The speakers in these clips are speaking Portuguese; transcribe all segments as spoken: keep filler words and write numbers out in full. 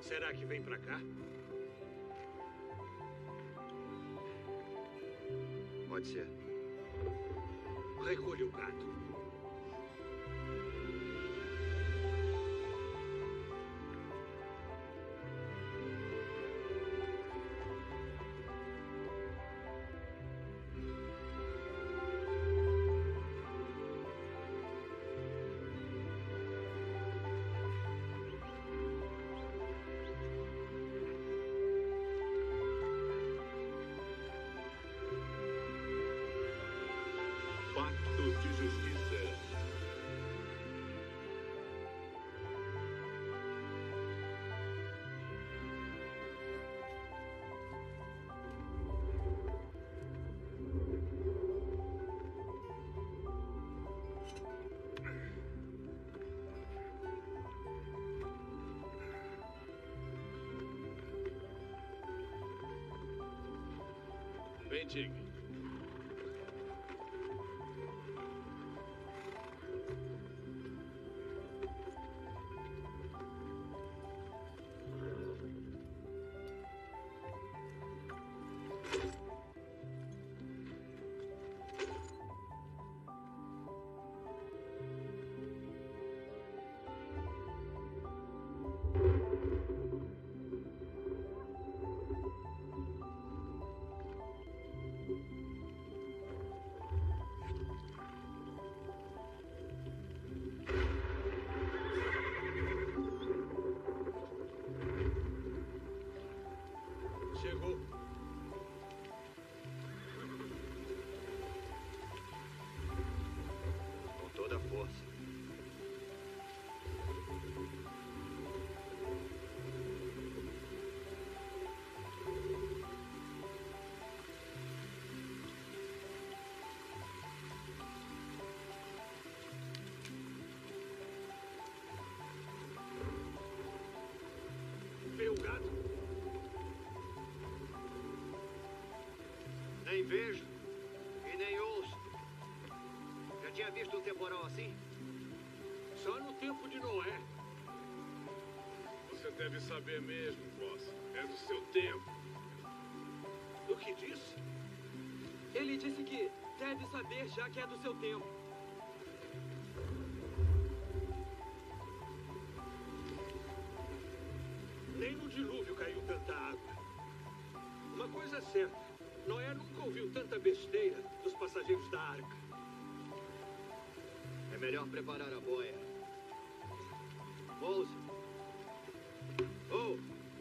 Será que vem pra cá? Pode ser. Recolha o gato. Pacto de Justiça. Vem, Tig. Chegou. Com toda a força. Vê o gato? Nem vejo e nem ouço. Já tinha visto um temporal assim? Só no tempo de Noé. Você deve saber mesmo, boss. É do seu tempo. O que disse? Ele disse que deve saber, já que é do seu tempo. Nem no dilúvio caiu tanta água. Uma coisa é certa. Noé nunca ouviu tanta besteira dos passageiros da arca. É melhor preparar a boia. Mouse. Oh!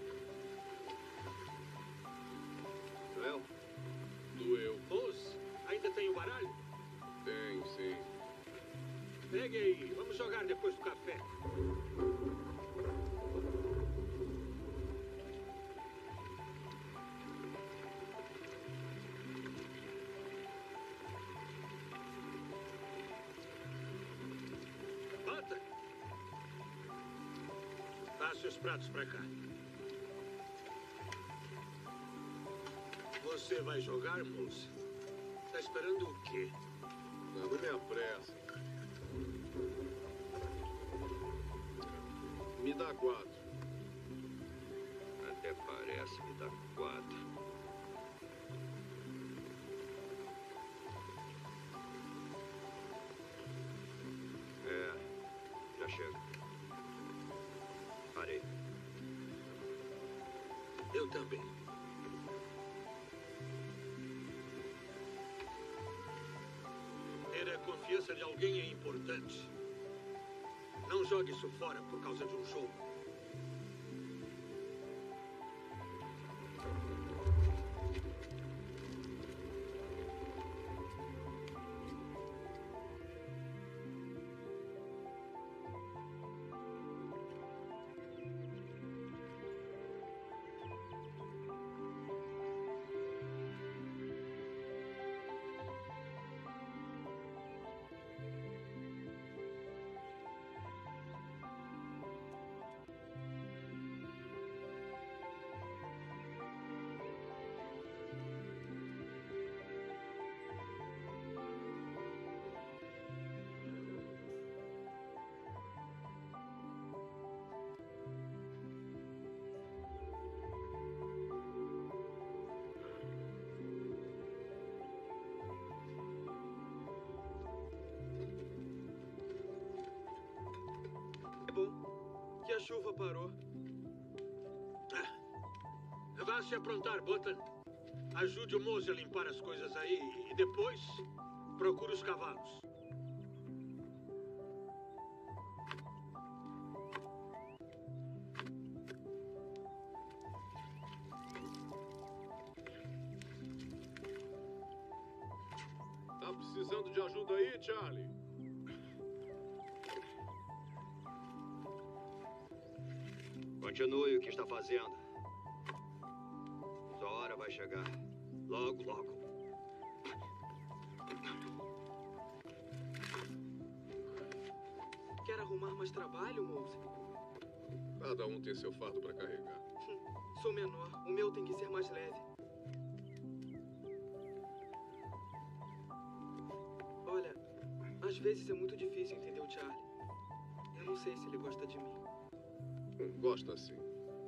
Doeu? Doeu. Moço, ainda tem o baralho? Tem, sim. Pegue aí. Vamos jogar depois do café. Bata! Passe os pratos pra cá. Você vai jogar, moça? Tá esperando o quê? Não me apressa. Me dá quatro. Até parece me dar quatro. É, já chega. Parei. Eu também. Ter a confiança de alguém é importante. Não jogue isso fora por causa de um jogo. chuva parou. Ah. Vá se aprontar, Button. Ajude o Mose a limpar as coisas aí e depois procure os cavalos. Tá precisando de ajuda aí, Charlie? Continue o que está fazendo. Sua hora vai chegar. Logo, logo. Quer arrumar mais trabalho, Mose? Cada um tem seu fardo para carregar. Sou menor. O meu tem que ser mais leve. Olha, às vezes é muito difícil entender o Charlie. Eu não sei se ele gosta de mim. Gosta sim.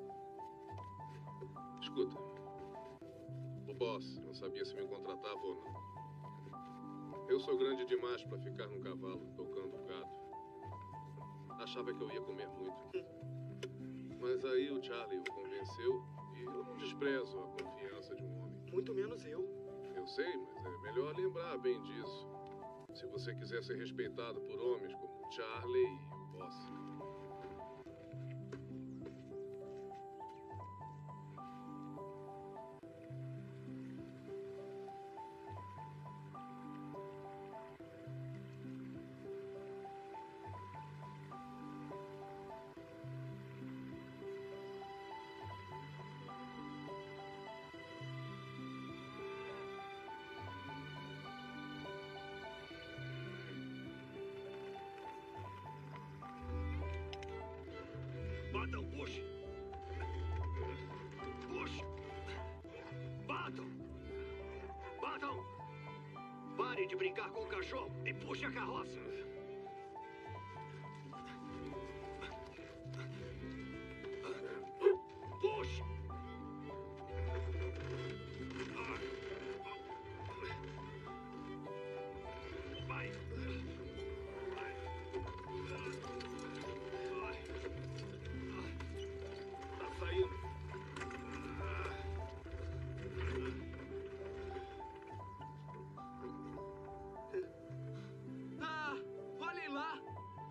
Escuta. O boss não sabia se me contratava ou não. Eu sou grande demais para ficar num cavalo tocando gado. Achava que eu ia comer muito. Mas aí o Charlie o convenceu e eu não desprezo a confiança de um homem. Muito menos eu. Eu sei, mas é melhor lembrar bem disso. Se você quiser ser respeitado por homens como o Charlie e o boss. Batam, puxe! Puxe! Batam! Batam! Pare de brincar com o cachorro e puxe a carroça. Puxe! Vai! Tá saindo. Ah, olhem lá!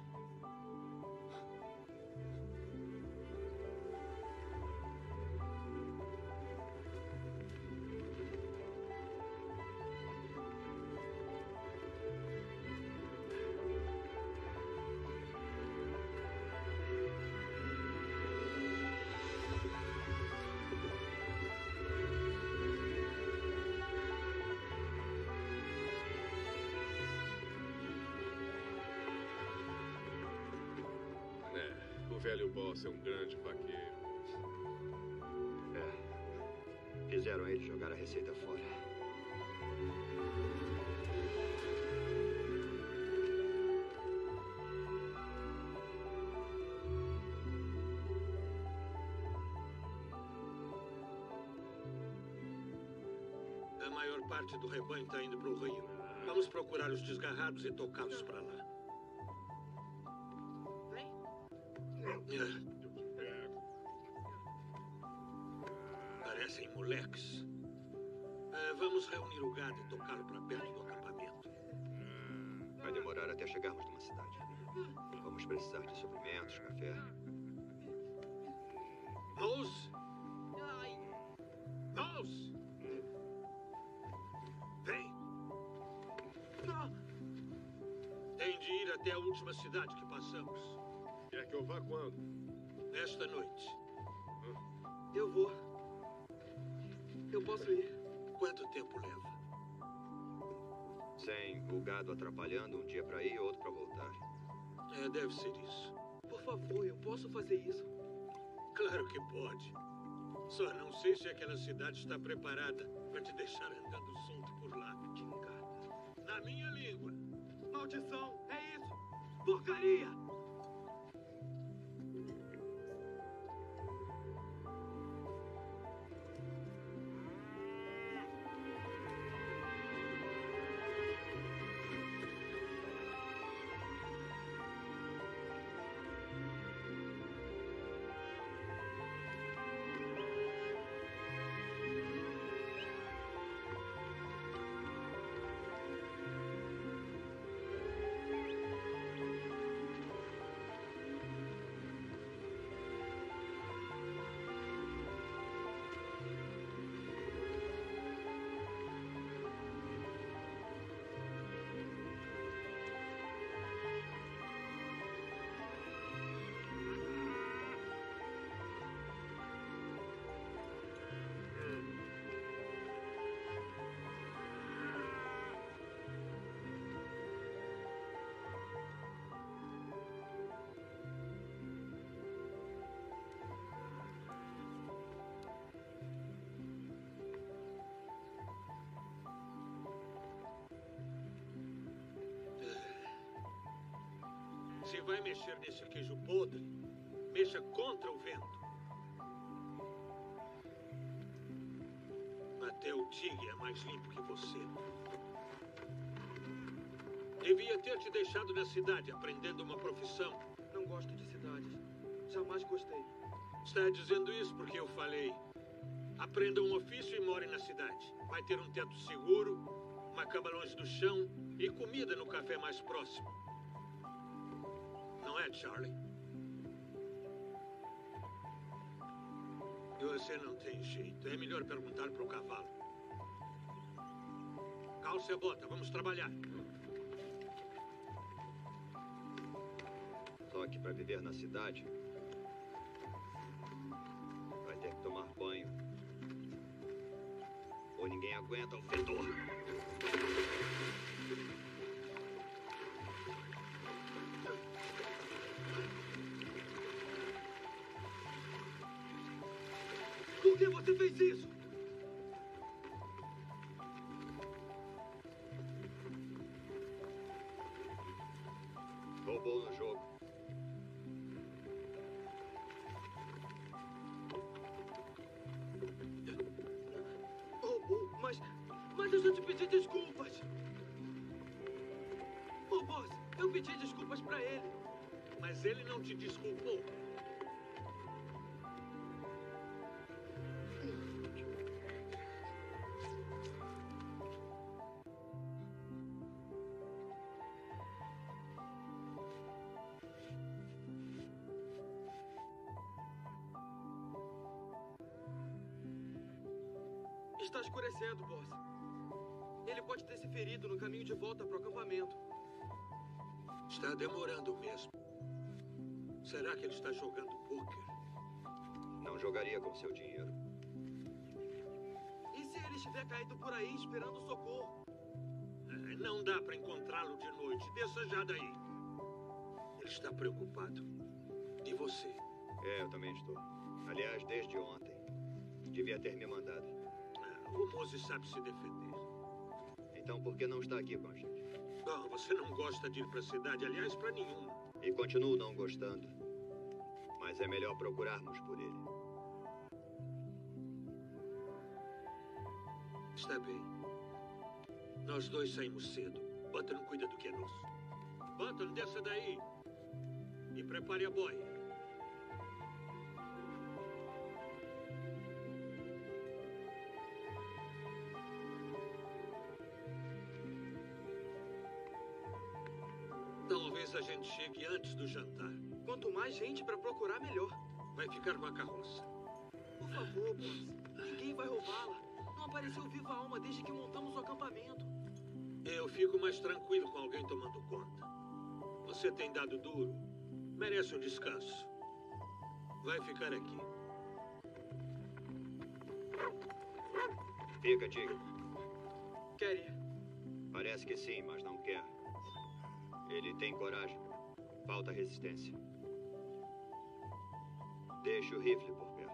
É, o velho boss é um grande vaqueiro. É. Fizeram ele jogar a receita fora. A maior parte do rebanho está indo para o rio. Vamos procurar os desgarrados e tocá-los para lá. É. Parecem moleques. É, vamos reunir o gado e tocá-lo para perto do acampamento. Vai demorar até chegarmos numa cidade. Vamos precisar de suprimentos, café. Mose! Mose! Vem! Tem de ir até a última cidade que passamos. Quer que eu vá quando? Esta noite. Eu vou. Eu posso ir. Quanto tempo leva? Sem o gado atrapalhando, um dia pra ir e outro pra voltar. É, deve ser isso. Por favor, eu posso fazer isso. Claro que pode. Só não sei se aquela cidade está preparada para te deixar andando solto por lá. Que engata. Na minha língua. Maldição, é isso! Porcaria! vai mexer nesse queijo podre, mexa contra o vento. Até o tigre é mais limpo que você. Devia ter te deixado na cidade, aprendendo uma profissão. Não gosto de cidades. Jamais gostei. Está dizendo isso porque eu falei. Aprenda um ofício e more na cidade. Vai ter um teto seguro, uma cama longe do chão e comida no café mais próximo. Não é, Charlie? Você não tem jeito. É melhor perguntar para o cavalo. Calce a bota, vamos trabalhar. Só que para viver na cidade, vai ter que tomar banho. Ou ninguém aguenta o fedor. Por que você fez isso? Roubou no jogo. Roubou, mas... Mas eu já te pedi desculpas. Ô, boss, eu pedi desculpas pra ele. Mas ele não te desculpou. Está escurecendo, boss. Ele pode ter se ferido no caminho de volta para o acampamento. Está demorando mesmo. Será que ele está jogando pôquer? Não jogaria com seu dinheiro. E se ele estiver caído por aí esperando socorro? É, não dá para encontrá-lo de noite. Desça já daí. Ele está preocupado. E você? É, eu também estou. Aliás, desde ontem. Devia ter me mandado. O Mose sabe se defender. Então por que não está aqui com a gente? Bom, você não gosta de ir para a cidade, aliás, para nenhuma. E continuo não gostando. Mas é melhor procurarmos por ele. Está bem. Nós dois saímos cedo. Button cuida do que é nosso. Button, desça daí. E prepare a boia. Talvez a gente chegue antes do jantar. Quanto mais gente para procurar, melhor. Vai ficar com a carroça. Por favor, boss. Ninguém vai roubá-la. Não apareceu viva alma desde que montamos o acampamento. Eu fico mais tranquilo com alguém tomando conta. Você tem dado duro. Merece um descanso. Vai ficar aqui. Fica, Tigre. Quer ir? Parece que sim, mas não quer. Ele tem coragem. Falta resistência. Deixe o rifle por perto.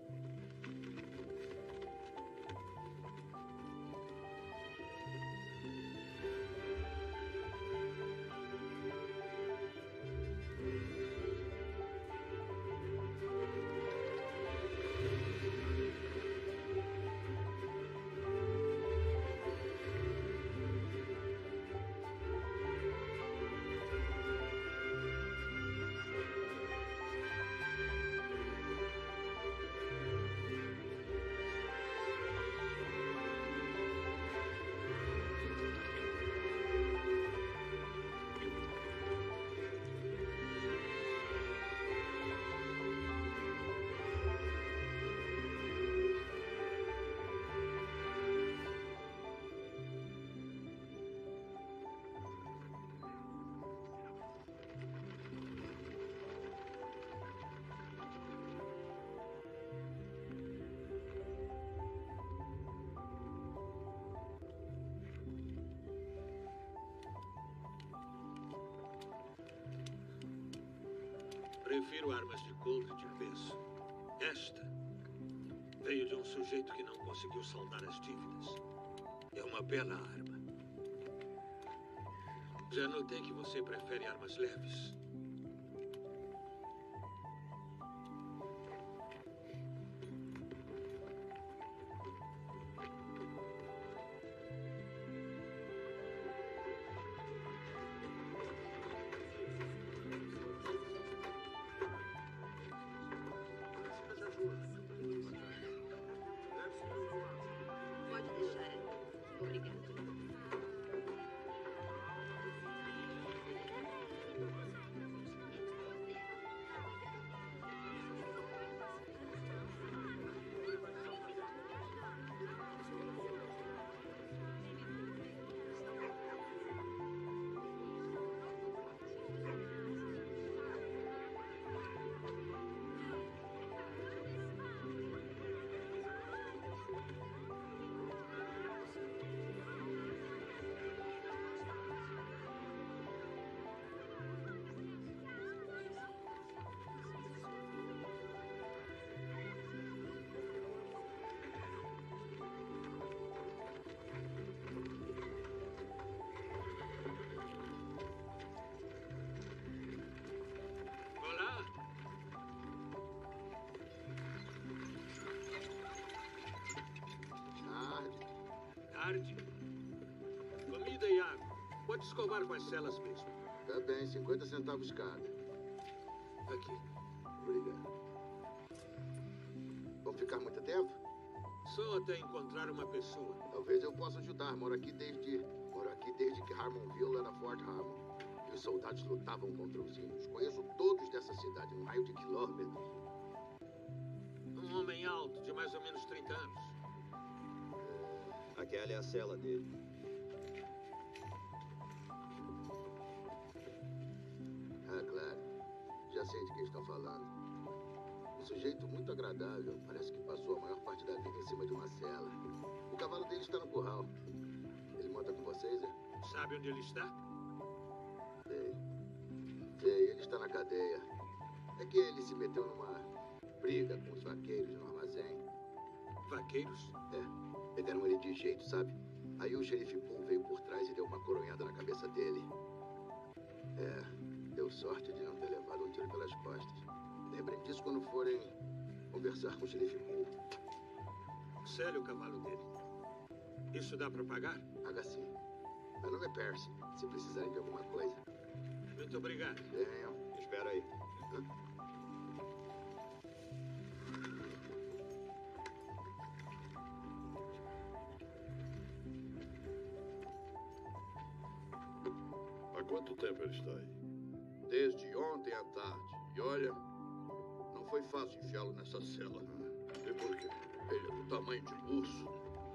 Prefiro armas de couro de peso. Esta veio de um sujeito que não conseguiu saldar as dívidas. É uma bela arma. Já notei que você prefere armas leves. Tarde. Comida e água. Pode escovar com as celas mesmo. Tá bem, cinquenta centavos cada. Aqui. Obrigado. Vamos ficar muito tempo? Só até encontrar uma pessoa. Talvez eu possa ajudar. Moro aqui desde... Moro aqui desde que Harmonville era Fort Harmon. E os soldados lutavam contra os índios. Conheço todos dessa cidade, um raio de quilômetros. Um homem alto, de mais ou menos trinta anos. Aquela é a cela dele. Ah, claro. Já sei de quem estão falando. Um sujeito muito agradável. Parece que passou a maior parte da vida em cima de uma cela. O cavalo dele está no curral. Ele monta com vocês, é? Sabe onde ele está? Sei. Sei, ele está na cadeia. É que ele se meteu numa briga com os vaqueiros no armazém. Vaqueiros? É, pegaram ele de jeito, sabe? Aí o xerife Bull veio por trás e deu uma coronhada na cabeça dele. É, deu sorte de não ter levado um tiro pelas costas. Lembrem disso quando forem conversar com o xerife Bull. Sério, o cavalo dele. Isso dá pra pagar? Paga sim. Meu nome é Percy, se precisarem de alguma coisa. Muito obrigado. Venham. Espera aí. Há quanto tempo ele está aí? Desde ontem à tarde. E olha, não foi fácil enfiá-lo nessa cela. E por quê? Ele é do tamanho de um urso.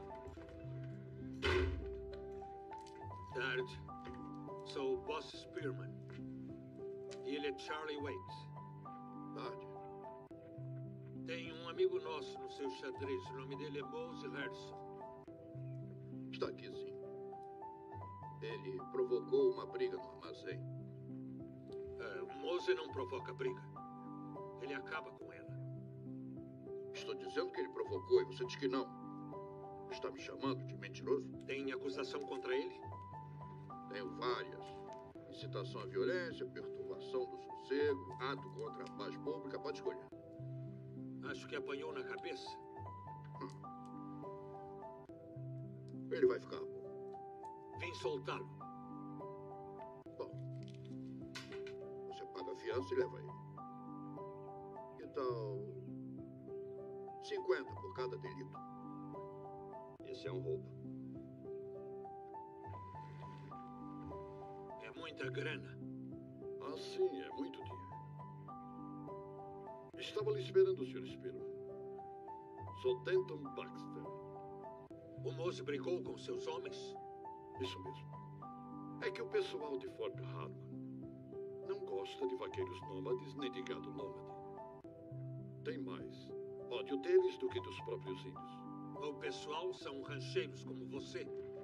Tarde. Sou o Boss Spearman. E ele é Charlie Waits. Tarde. Tem um amigo nosso no seu xadrez. O nome dele é Mose Harrison. Está aqui sim. Ele provocou uma briga no armazém. É, o Mose não provoca briga. Ele acaba com ela. Estou dizendo que ele provocou e você diz que não. Está me chamando de mentiroso? Tem acusação contra ele? Tenho várias. Incitação à violência, perturbação do sossego, ato contra a paz pública. Pode escolher. Acho que apanhou na cabeça. Ele vai ficar bom. Vim soltá-lo. Bom. Você paga a fiança e leva ele. Que tal... cinquenta por cada delito. Esse é um roubo. É muita grana. Ah, sim, é muito dinheiro. Estava lhe esperando, senhor Spearman. Sou Denton Baxter. O Mose brigou com seus homens? Isso mesmo. É que o pessoal de Fort Harmon não gosta de vaqueiros nômades nem de gado nômade. Tem mais ódio deles do que dos próprios índios. O pessoal são rancheiros como você?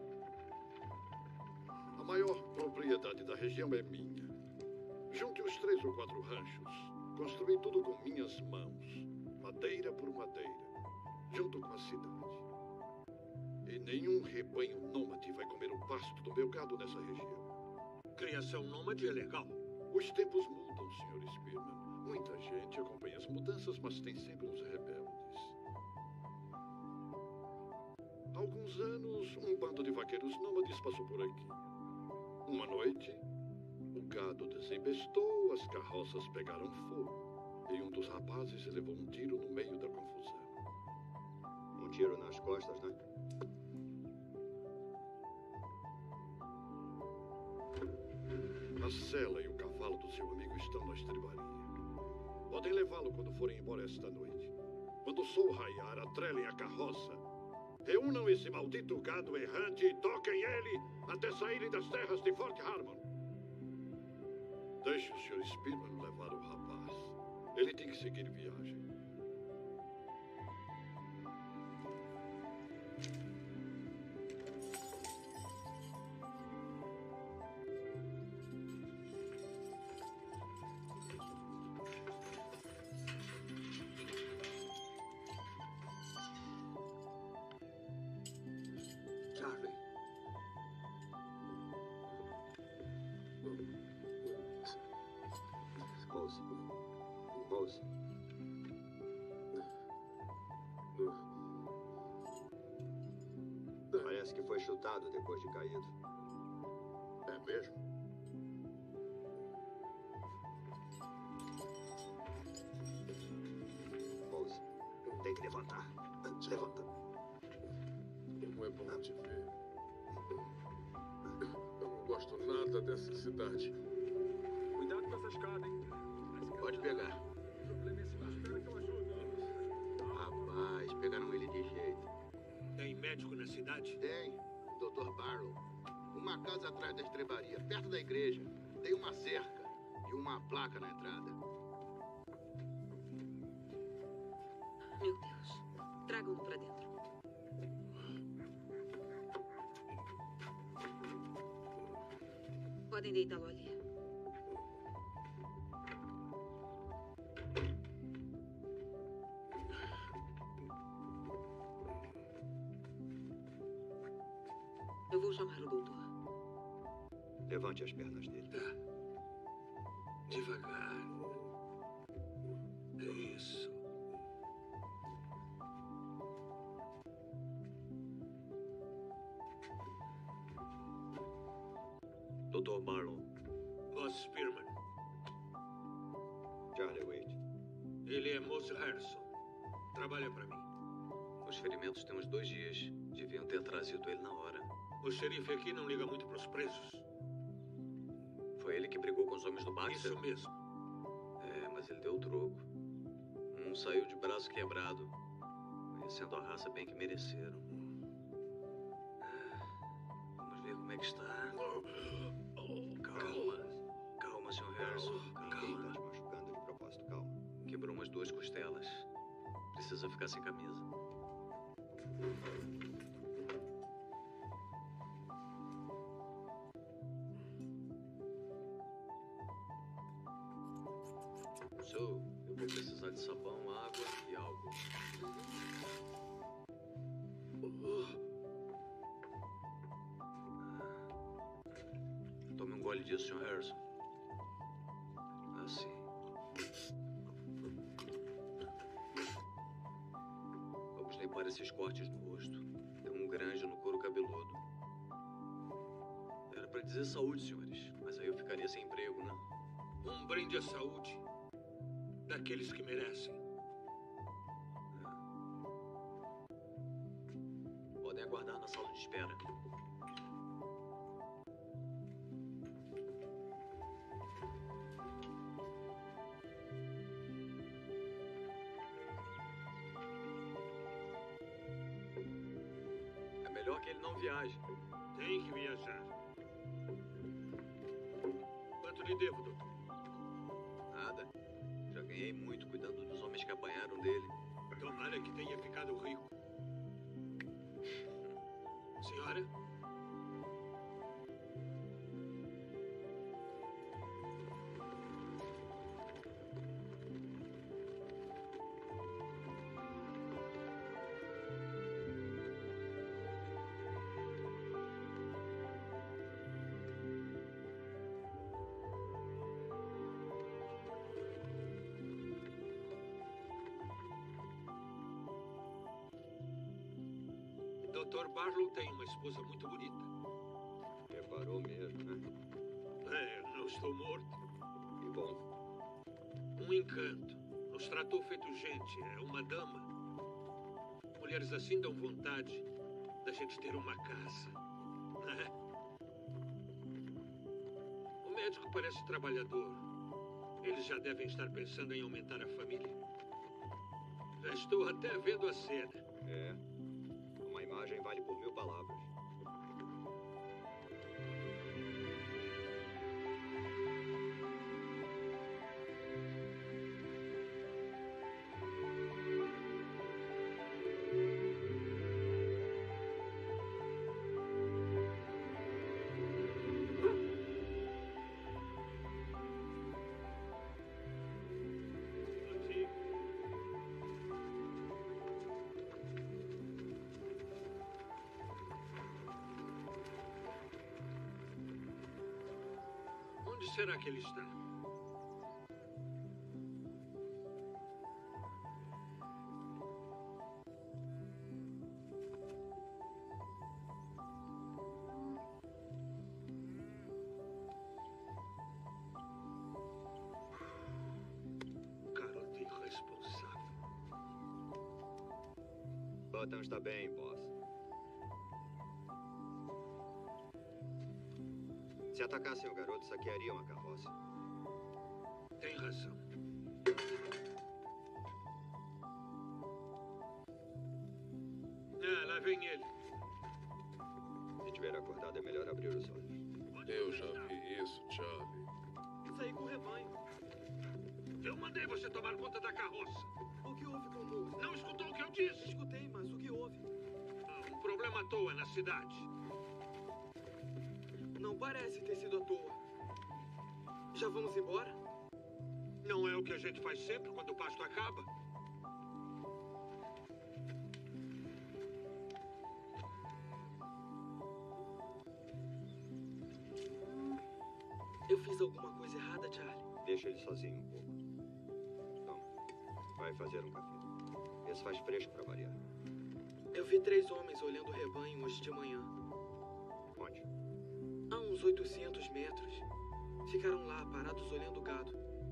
A maior propriedade da região é minha. Junte os três ou quatro ranchos. Construí tudo com minhas mãos, madeira por madeira, junto com a cidade. E nenhum rebanho nômade vai comer o pasto do meu gado nessa região. Criação nômade é legal. Os tempos mudam, senhor Spearman. Muita gente acompanha as mudanças, mas tem sempre os rebeldes. Há alguns anos, um bando de vaqueiros nômades passou por aqui. Uma noite, o gado desembestou, as carroças pegaram fogo. E um dos rapazes levou um tiro no meio da confusão. Um tiro nas costas, né? A cela e o cavalo do seu amigo estão na estribaria. Podem levá-lo quando forem embora esta noite. Quando o sol raiar, atrelem a carroça. Reúnam esse maldito gado errante e toquem ele até saírem das terras de Fort Harmon. Deixe o senhor Spearman levar o rapaz. Ele tem que seguir viagem. Charlie. Mose. Mose. Parece que foi chutado depois de caído. É mesmo? Mouse, tem que levantar. Levanta. Não é bom te ver. Eu não gosto nada dessa cidade. Cuidado com essa escada, hein? Pode pegar. O problema é esse lá. Espera que eu ajudo. Rapaz, pegaram ele de jeito. Tem médico na cidade? Tem, doutor Barrow. Uma casa atrás da estrebaria, perto da igreja. Tem uma cerca e uma placa na entrada. Meu Deus. Tragam-no pra dentro. Podem deitá-lo ali. Eu vou chamar o doutor. Levante as pernas dele. Devagar. É isso. doutor Marlon. Boss Spearman. Charlie Wade. Ele é Mose Harrison. Trabalha pra mim. Os ferimentos têm uns dois dias. Deviam ter trazido ele na hora. O xerife aqui não liga muito pros presos. Foi ele que brigou com os homens do Baxter? Isso mesmo. É, mas ele deu o troco. Um saiu de braço quebrado, conhecendo a raça bem que mereceram. Ah, vamos ver como é que está. Calma. Calma, senhor Harrison. Ninguém Calma. está te machucando de propósito, calma. Quebrou umas duas costelas. Precisa ficar sem camisa. So, eu vou precisar de sabão, água e álcool. Tome um gole disso, senhor Harrison. Assim. Vamos limpar esses cortes no rosto. Tem um grande no couro cabeludo. Era pra dizer saúde, senhores. Mas aí eu ficaria sem emprego, né? Um brinde à saúde. Daqueles que merecem. Podem aguardar na sala de espera. É melhor que ele não viaje. Tem que viajar. Quanto lhe devo, doutor? Nada. Já ganhei muito cuidando dos homens que apanharam dele. Tomara que tenha ficado rico. Senhora? doutor Barlow tem uma esposa muito bonita. Reparou mesmo, né? É, eu não estou morto. Que bom. Um encanto. Nos tratou feito gente. É uma dama. Mulheres assim dão vontade da gente ter uma casa. Né? O médico parece trabalhador. Eles já devem estar pensando em aumentar a família. Já estou até vendo a cena. É. Uma imagem vale por mil palavras. Onde será que ele está? Botham está bem, boss. Se atacassem o garoto, saqueariam a carroça. Tem razão. Ah, lá vem ele. Se tiver acordado, é melhor abrir os olhos. Eu já vi isso, Charlie. Saí com o rebanho. Eu mandei você tomar conta da carroça. O que houve com o Mose? Não escutou o que eu disse? Escutei, mas o que houve? Ah, um problema à toa na cidade. Não parece ter sido à toa. Já vamos embora? Não é o que a gente faz sempre quando o pasto acaba? Eu fiz alguma coisa errada, Charlie? Deixa ele sozinho um pouco. Não. Vai fazer um café. Esse faz fresco para variar. Eu vi três homens olhando o rebanho hoje de manhã. Onde? A uns oitocentos metros. Ficaram lá, parados olhando o gado.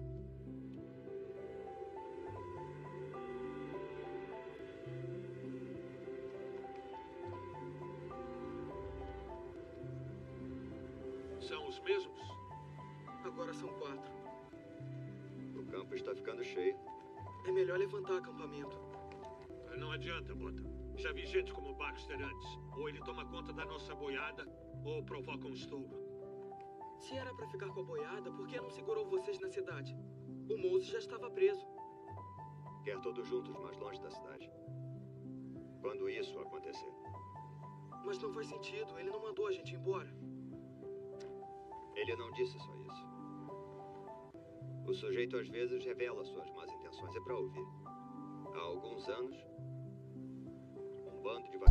São os mesmos? Agora são quatro. O campo está ficando cheio. É melhor levantar acampamento. Não adianta, Botham. Já vi gente como o Baxter antes. Ou ele toma conta da nossa boiada, ou provoca um estouro. Se era pra ficar com a boiada, por que não segurou vocês na cidade? O Mose já estava preso. Quer todos juntos, mais longe da cidade. Quando isso acontecer? Mas não faz sentido, ele não mandou a gente embora. Ele não disse só isso. O sujeito às vezes revela suas más intenções. É pra ouvir. Há alguns anos, um bando de... va-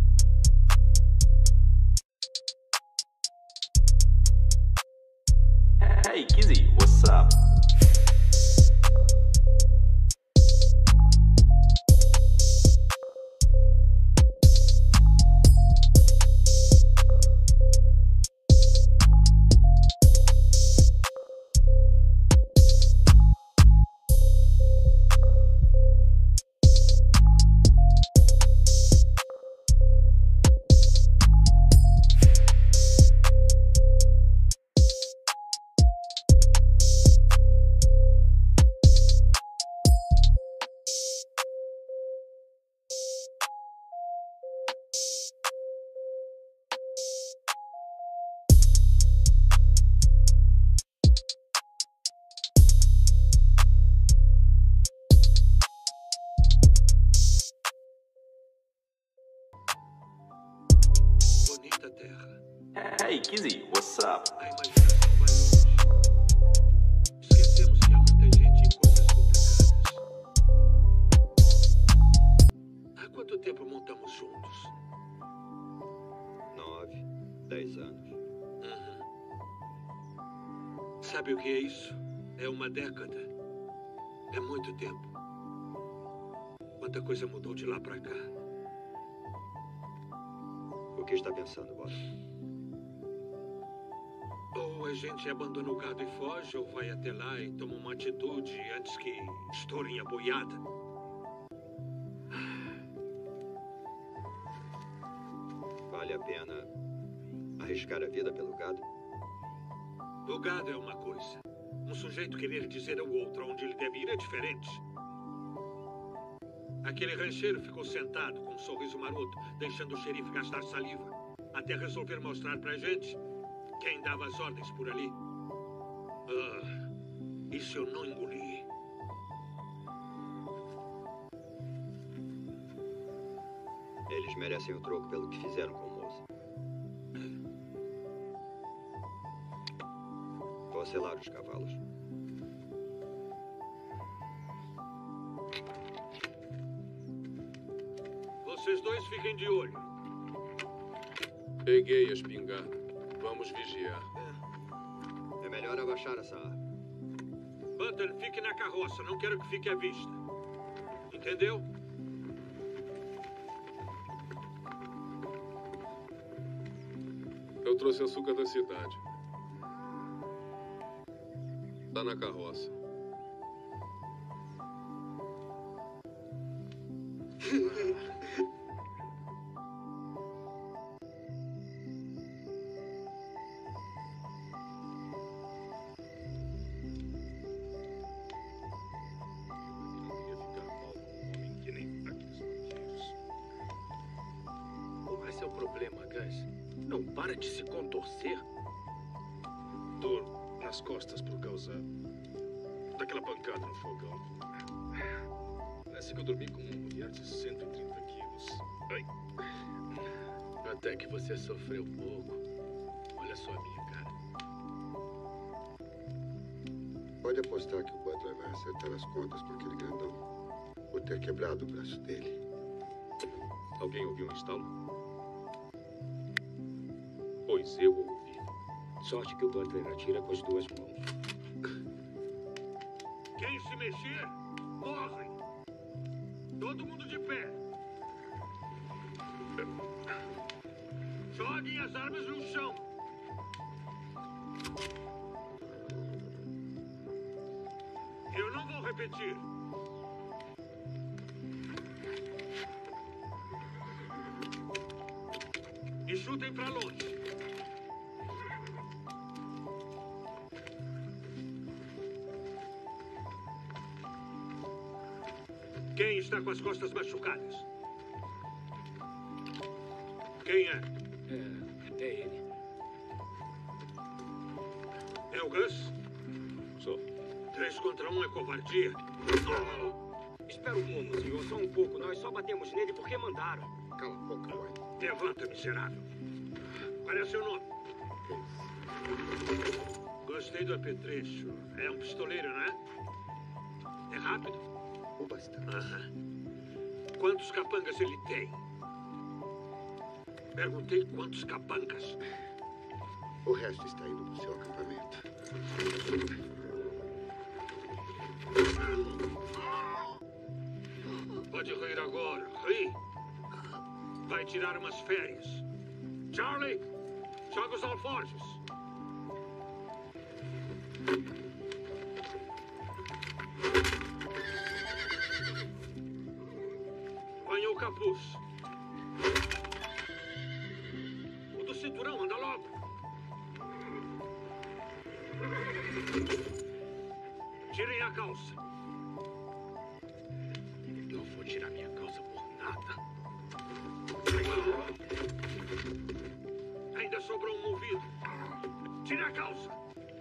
Hey, Kizzy, what's up? Bonita terra. Hey, Kizzy, what's up? A imaginação vai longe. Esquecemos que há muita gente e coisas complicadas. Há quanto tempo montamos juntos? Nove, dez anos. Uhum. Sabe o que é isso? É uma década. É muito tempo. Quanta coisa mudou de lá pra cá. O que está pensando, boss? Ou a gente abandona o gado e foge, ou vai até lá e toma uma atitude antes que estourem a boiada. Vale a pena arriscar a vida pelo gado? O gado é uma coisa. Um sujeito querer dizer ao outro onde ele deve ir é diferente. Aquele rancheiro ficou sentado com um sorriso maroto, deixando o xerife gastar saliva, até resolver mostrar pra gente quem dava as ordens por ali. Ah, isso eu não engoli. Eles merecem o troco pelo que fizeram com o moço. Vou selar os cavalos. Vocês dois fiquem de olho. Peguei a espingarda. Vamos vigiar. É melhor abaixar essa arma. Butter, fique na carroça. Não quero que fique à vista. Entendeu? Eu trouxe açúcar da cidade. Tá na carroça. Esse é o problema, Gus. Não para de se contorcer. Dor nas costas por causa daquela pancada no fogão. Parece que eu dormi com uma mulher de cento e trinta quilos. Ai. Até que você sofreu pouco. Olha só a minha cara. Pode apostar que o Butler vai acertar as contas com aquele grandão por ter quebrado o braço dele. Alguém ouviu um estalo? Pois eu ouvi. Sorte que o Butler atira com as duas mãos. Quem se mexer, morre. Todo mundo de pé. Joguem as armas no chão. Eu não vou repetir. E chutem pra longe. Quem está com as costas machucadas? Quem é? É, é ele. É o Gus? Sou. Três contra um é covardia. Espera um pouco, senhor. Só um pouco. Nós só batemos nele porque mandaram. Cala a boca, boy. Levanta, miserável. Qual é seu nome? Gostei do apetrecho. É um pistoleiro, não é? É rápido? O bastante. Aham. Quantos capangas ele tem? Perguntei quantos capangas. O resto está indo pro seu acampamento. Pode rir agora. Ri. Vai tirar umas férias. Charlie, joga os alforjes. Põe o capuz. O do cinturão, anda logo. Tirem a calça. Não vou tirar minha calça por nada. Ainda sobrou um ouvido. Tire a calça.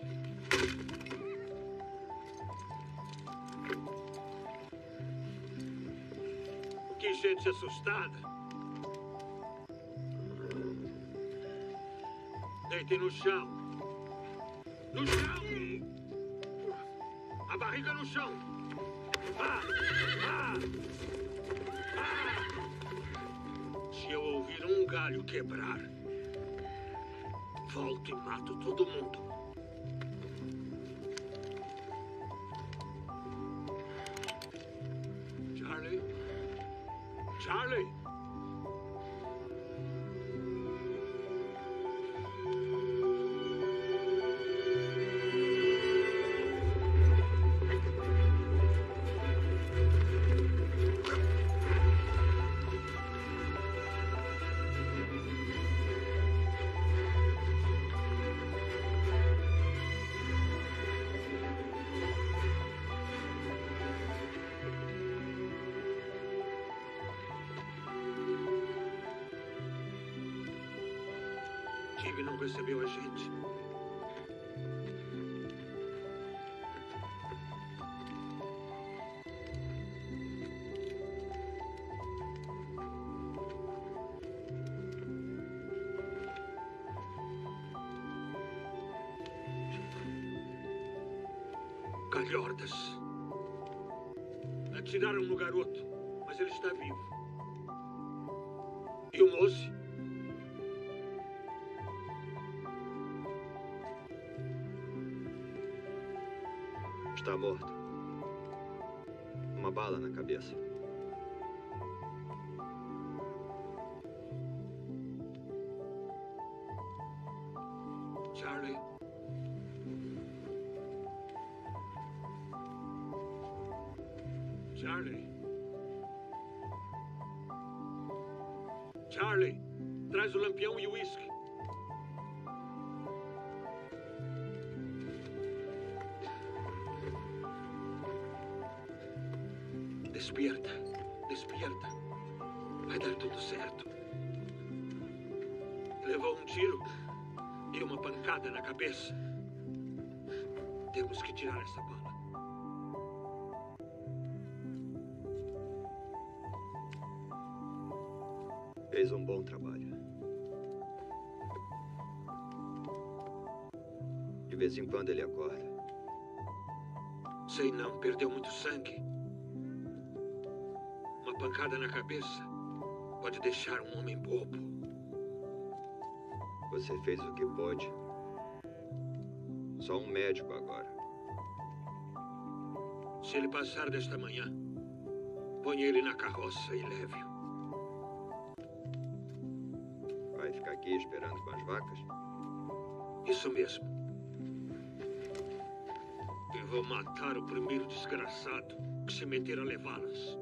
Que gente assustada. Deitem no chão. No chão! A barriga no chão. Ah! Ah! Ah! Se eu ouvir um galho quebrar, volto e mato todo mundo. Charlie? Charlie? Tig não recebeu a gente. Calhordas. Atiraram no garoto, mas ele está vivo. E o moço? Está morto. Uma bala na cabeça. Charlie? Charlie? Charlie, traz o lampião e o uísque. Despierta, despierta. Vai dar tudo certo. Levou um tiro e uma pancada na cabeça. Temos que tirar essa bala. Fez um bom trabalho. De vez em quando ele acorda. Sei não, perdeu muito sangue. Uma pancada na cabeça pode deixar um homem bobo. Você fez o que pôde. Só um médico agora. Se ele passar desta manhã, ponha ele na carroça e leve-o. Vai ficar aqui esperando com as vacas? Isso mesmo. E vou matar o primeiro desgraçado que se meter a levá-las.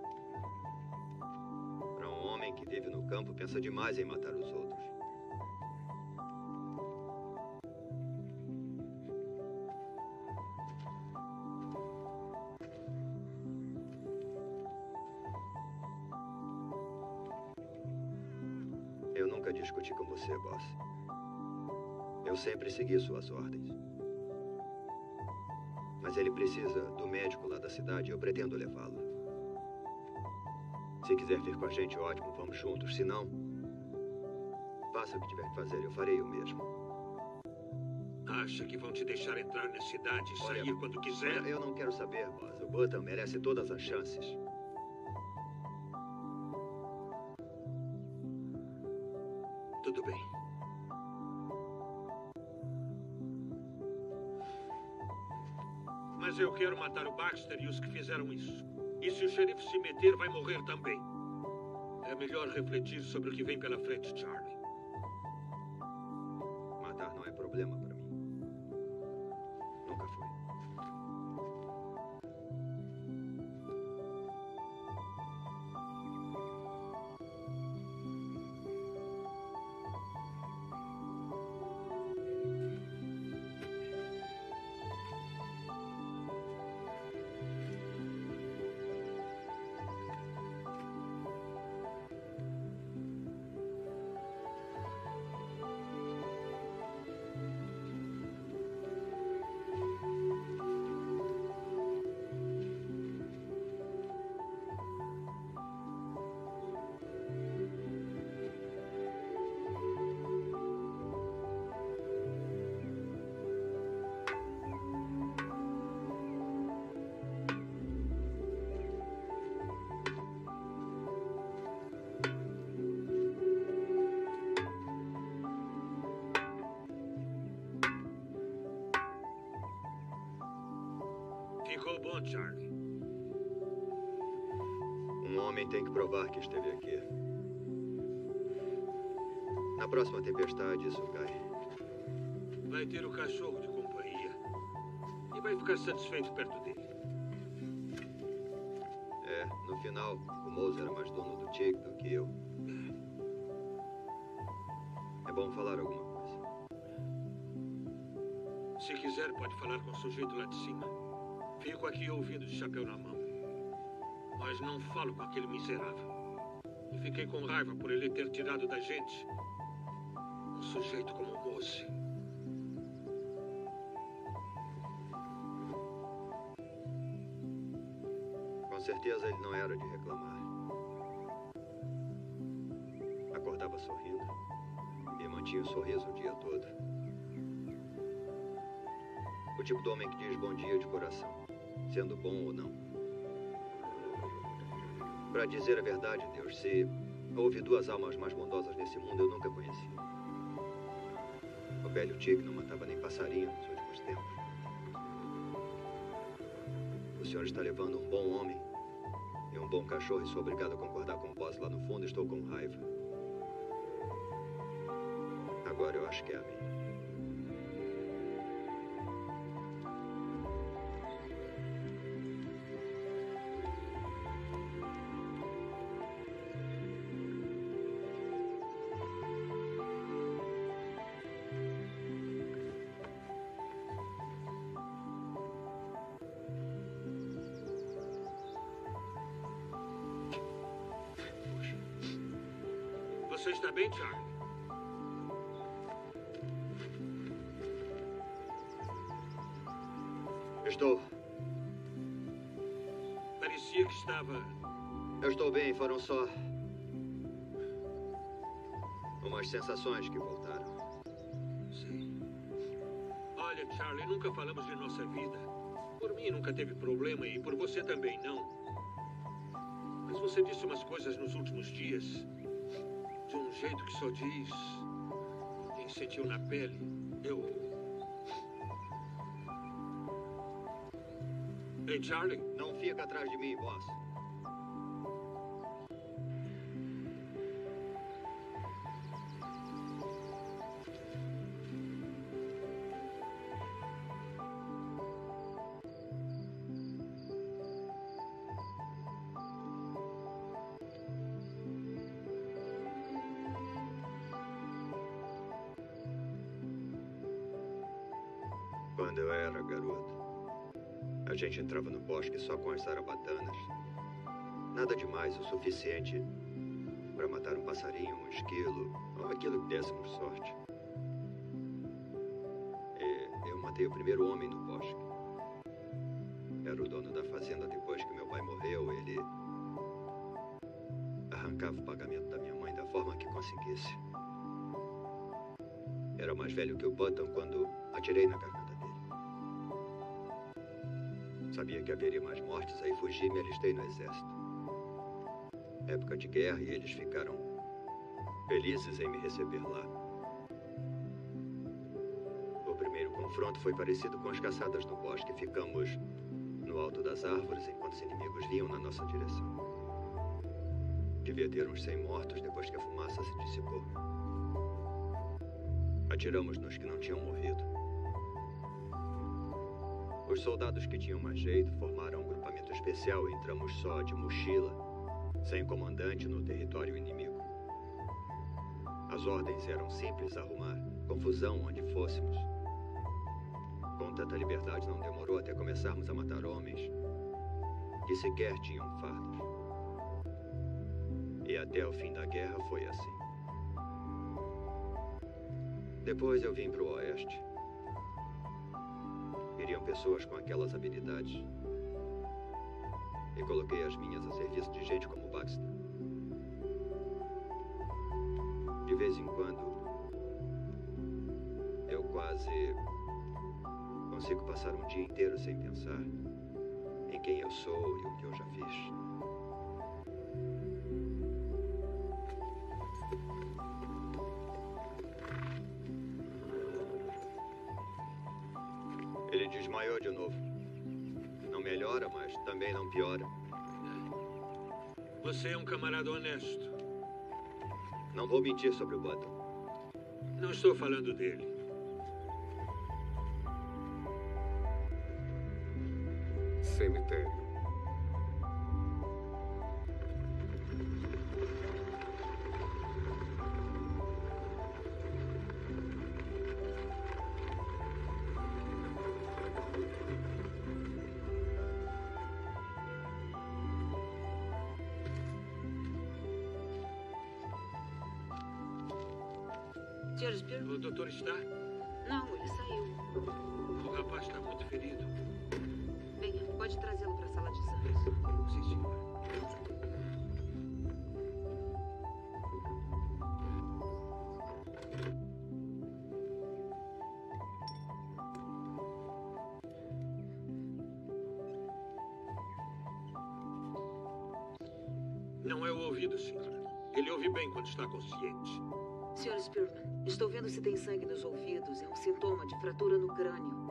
Para um homem que vive no campo, pensa demais em matar os outros. Eu nunca discuti com você, boss. Eu sempre segui suas ordens. Mas ele precisa do médico lá da cidade e eu pretendo levá-lo. Se quiser vir com a gente, ótimo, vamos juntos. Se não, faça o que tiver que fazer, eu farei o mesmo. Acha que vão te deixar entrar na cidade e sair Olha, quando quiser? Olha, eu não quero saber, boss. O Button merece todas as chances. Tudo bem. Mas eu quero matar o Baxter e os que fizeram isso. E se o xerife se meter, vai morrer também. É melhor refletir sobre o que vem pela frente, Charlie. Matar não é problema para mim. Nunca foi. Ficou bom, Charlie. Um homem tem que provar que esteve aqui. Na próxima tempestade, isso cai. Vai ter o cachorro de companhia. E vai ficar satisfeito perto dele. É, no final, o Mouse era mais dono do Tig do que eu. É bom falar alguma coisa. Se quiser, pode falar com o sujeito lá de cima. Fico aqui ouvindo de chapéu na mão. Mas não falo com aquele miserável. E fiquei com raiva por ele ter tirado da gente um sujeito como o Mose. Com certeza ele não era de reclamar. Acordava sorrindo e mantinha o sorriso o dia todo. O tipo do homem que diz bom dia de coração, sendo bom ou não. Para dizer a verdade, Deus, se houve duas almas mais bondosas nesse mundo, eu nunca conheci. O velho Tig não matava nem passarinho nos últimos tempos. O senhor está levando um bom homem e um bom cachorro e sou obrigado a concordar com o boss lá no fundo. Estou com raiva. Agora eu acho que é a minha. Você está bem, Charlie? Estou. Parecia que estava... Eu estou bem, foram só... umas sensações que voltaram. Sim. Olha, Charlie, nunca falamos de nossa vida. Por mim nunca teve problema e por você também não. Mas você disse umas coisas nos últimos dias. De um jeito que só diz... quem sentiu na pele. Eu... Ei, Charlie. Não fica atrás de mim, boss. Quando eu era garoto, a gente entrava no bosque só com as zarabatanas. Nada demais o suficiente para matar um passarinho, um esquilo, ou aquilo que dessemos sorte. E eu matei o primeiro homem no bosque. Era o dono da fazenda depois que meu pai morreu. Ele arrancava o pagamento da minha mãe da forma que conseguisse. Era mais velho que o Button quando atirei na garganta dele. Sabia que haveria mais mortes, aí fugi e me alistei no exército. Época de guerra e eles ficaram felizes em me receber lá. O primeiro confronto foi parecido com as caçadas no bosque. Ficamos no alto das árvores enquanto os inimigos vinham na nossa direção. Devia ter uns cem mortos depois que a fumaça se dissipou. Atiramos nos que não tinham morrido. Os soldados que tinham mais jeito formaram um grupamento especial e entramos só de mochila, sem comandante no território inimigo. As ordens eram simples: arrumar confusão onde fôssemos. Com tanta liberdade não demorou até começarmos a matar homens que sequer tinham fardas. E até o fim da guerra foi assim. Depois eu vim para o oeste. Queriam pessoas com aquelas habilidades. E coloquei as minhas a serviço de gente como Baxter. De vez em quando, eu quase consigo passar um dia inteiro sem pensar em quem eu sou e o que eu já fiz. Ele desmaiou de novo. Não melhora, mas também não piora. Você é um camarada honesto. Não vou mentir sobre o Button. Não estou falando dele. Cemitério. senhor Spearman? O doutor está? Não, ele saiu. O rapaz está muito ferido. Venha, pode trazê-lo para a sala de exames. Sim, senhora. Não é o ouvido, senhora. Ele ouve bem quando está consciente. senhor Spearman, estou vendo se tem sangue nos ouvidos. É um sintoma de fratura no crânio.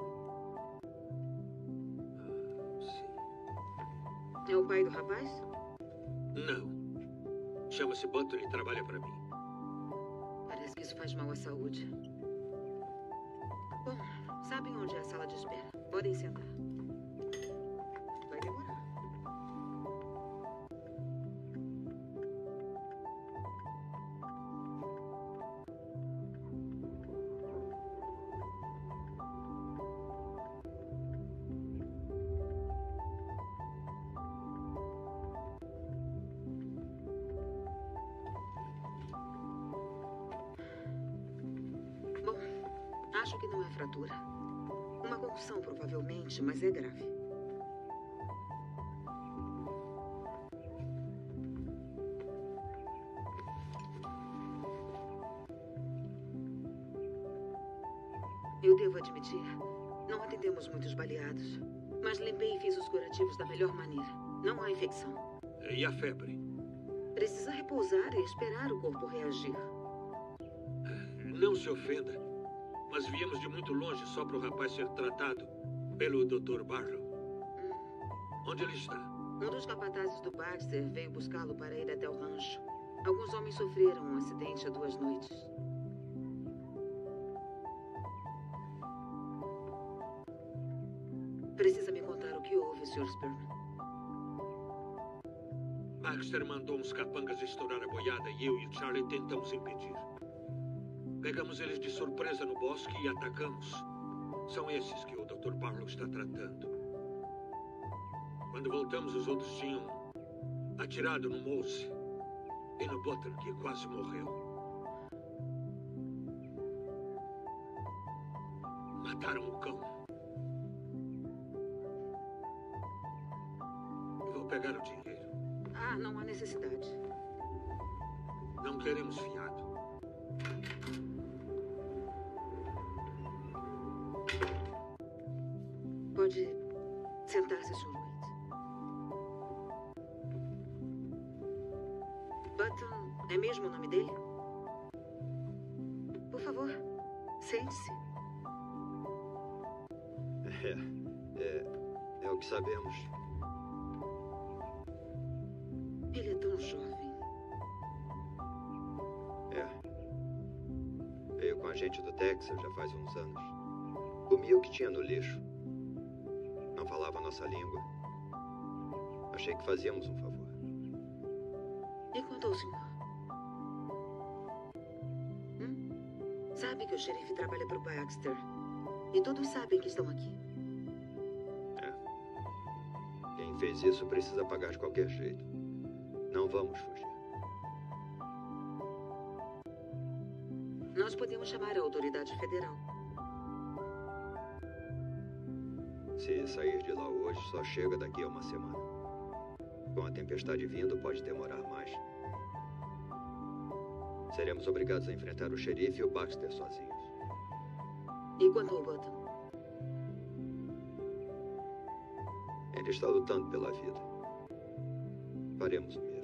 Ah, sim. É o pai do rapaz? Não. Chama-se Button e trabalha para mim. Parece que isso faz mal à saúde. Bom, sabem onde é a sala de espera. Podem sentar. Vai demorar. Acho que não é fratura. Uma concussão, provavelmente, mas é grave. Eu devo admitir, não atendemos muitos baleados. Mas limpei e fiz os curativos da melhor maneira. Não há infecção. E a febre? Precisa repousar e esperar o corpo reagir. Não se ofenda, mas viemos de muito longe só para o rapaz ser tratado pelo doutor Barlow. Hum. Onde ele está? Um dos capatazes do Baxter veio buscá-lo para ir até o rancho. Alguns homens sofreram um acidente há duas noites. Precisa me contar o que houve, senhor Sperman. Baxter mandou uns capangas estourar a boiada e eu e Charlie tentamos impedir. Pegamos eles de surpresa no bosque e atacamos. São esses que o doutor Barlow está tratando. Quando voltamos, os outros tinham atirado no Mose e no Button, que quase morreu. Mataram o cão. Vou pegar o dinheiro. Ah, não há necessidade. Não queremos fiado. Pode sentar-se, senhor Waite. Button é mesmo o nome dele? Por favor, sente-se. É, é, é o que sabemos. Ele é tão jovem. É. Veio com a gente do Texas já faz uns anos. Comia o que tinha no lixo. Não falava a nossa língua. Achei que fazíamos um favor. E quanto ao senhor? Hum? Sabe que o xerife trabalha para o Baxter. E todos sabem que estão aqui. É. Quem fez isso precisa pagar de qualquer jeito. Não vamos fugir. Nós podemos chamar a autoridade federal. Se sair de lá hoje, só chega daqui a uma semana. Com a tempestade vindo, pode demorar mais. Seremos obrigados a enfrentar o xerife e o Baxter sozinhos. E quanto ao Button? Ele está lutando pela vida. Faremos o mesmo.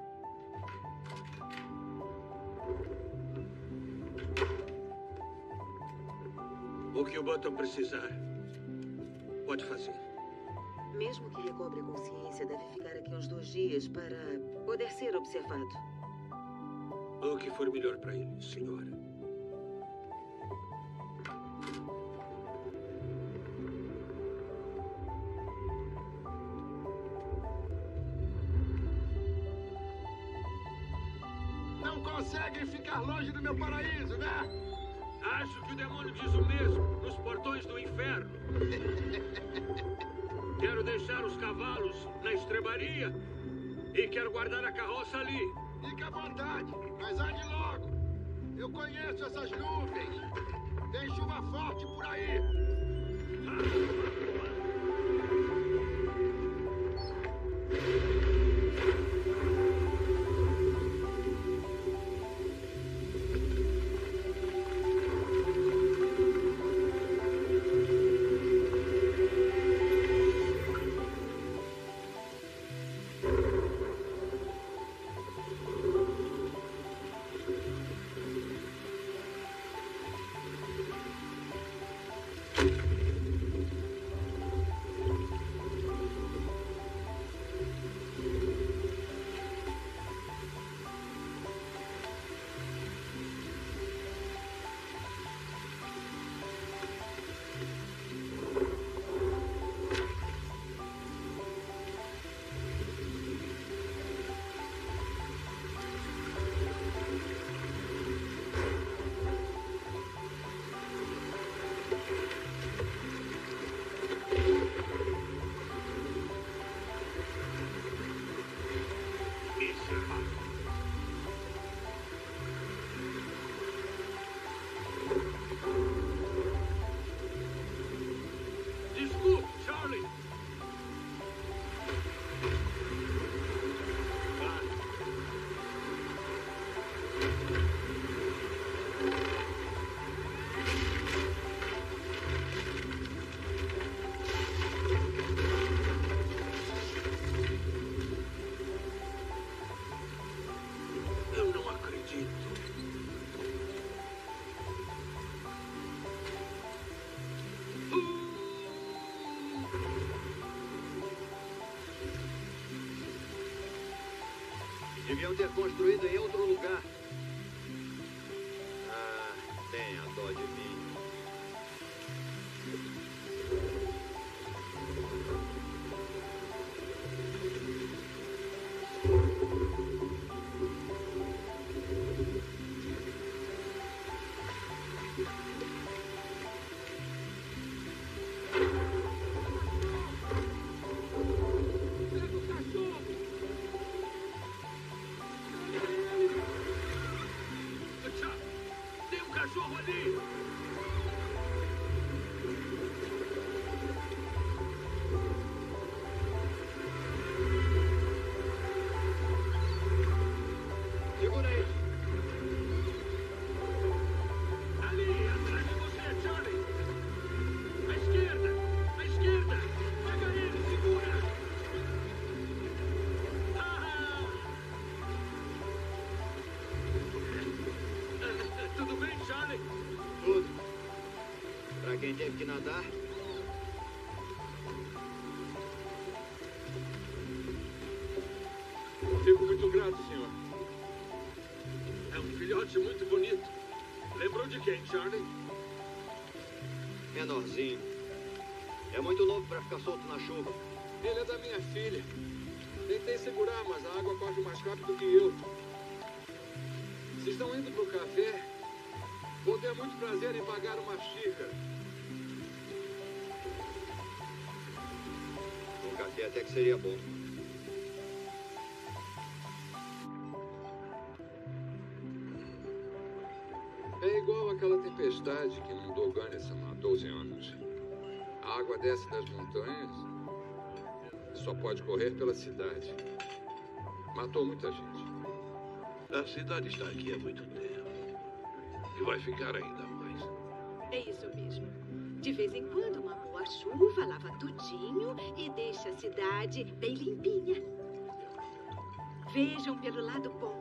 O que o Button precisar, pode fazer. Mesmo que recobre a consciência, deve ficar aqui uns dois dias para poder ser observado. O que for melhor para ele, senhora. Não conseguem ficar longe do meu paraíso, né? Acho que o demônio diz o mesmo, nos portões do inferno. Quero deixar os cavalos na estrebaria e quero guardar a carroça ali. Fique à vontade, mas ande logo. Eu conheço essas nuvens. Tem chuva forte por aí. Podiam ter construído em outro lugar. Ah, tenha dó de mim. Tem um cachorro ali! Segura aí. Ali, atrás de você, Charlie! À esquerda! À esquerda! Pega ele, segura! Ah! Tudo bem, Charlie? Tudo. Pra quem teve que nadar. Fico muito grato, senhor. É um filhote muito bonito. Lembrou de quem, Charlie? Menorzinho. É muito novo pra ficar solto na chuva. Ele é da minha filha. Tentei segurar, mas a água corre mais rápido que eu. Se estão indo pro café, vou ter muito prazer em pagar uma xícara. Um café até que seria bom. É igual aquela tempestade que inundou Gunnison há doze anos. A água desce das montanhas e só pode correr pela cidade. Matou muita gente. A cidade está aqui há muito tempo. E vai ficar ainda mais. É isso mesmo. De vez em quando, uma boa chuva lava tudinho e deixa a cidade bem limpinha. Vejam pelo lado bom.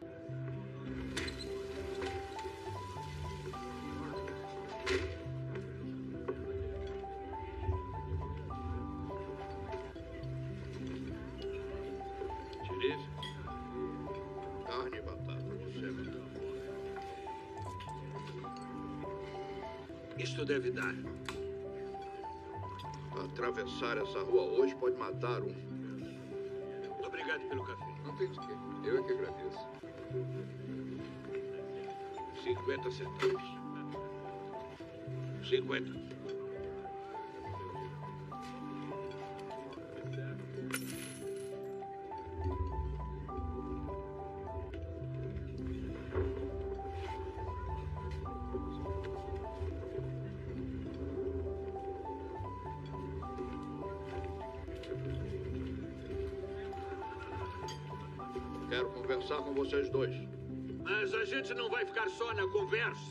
Xerife? Carne e batata de sempre. Isto deve dar. Atravessar essa rua hoje pode matar um. Obrigado pelo café. Não tem de quê. Eu é que agradeço. cinquenta centavos. cinquenta. Quero conversar com vocês dois. Mas a gente não vai ficar só na conversa.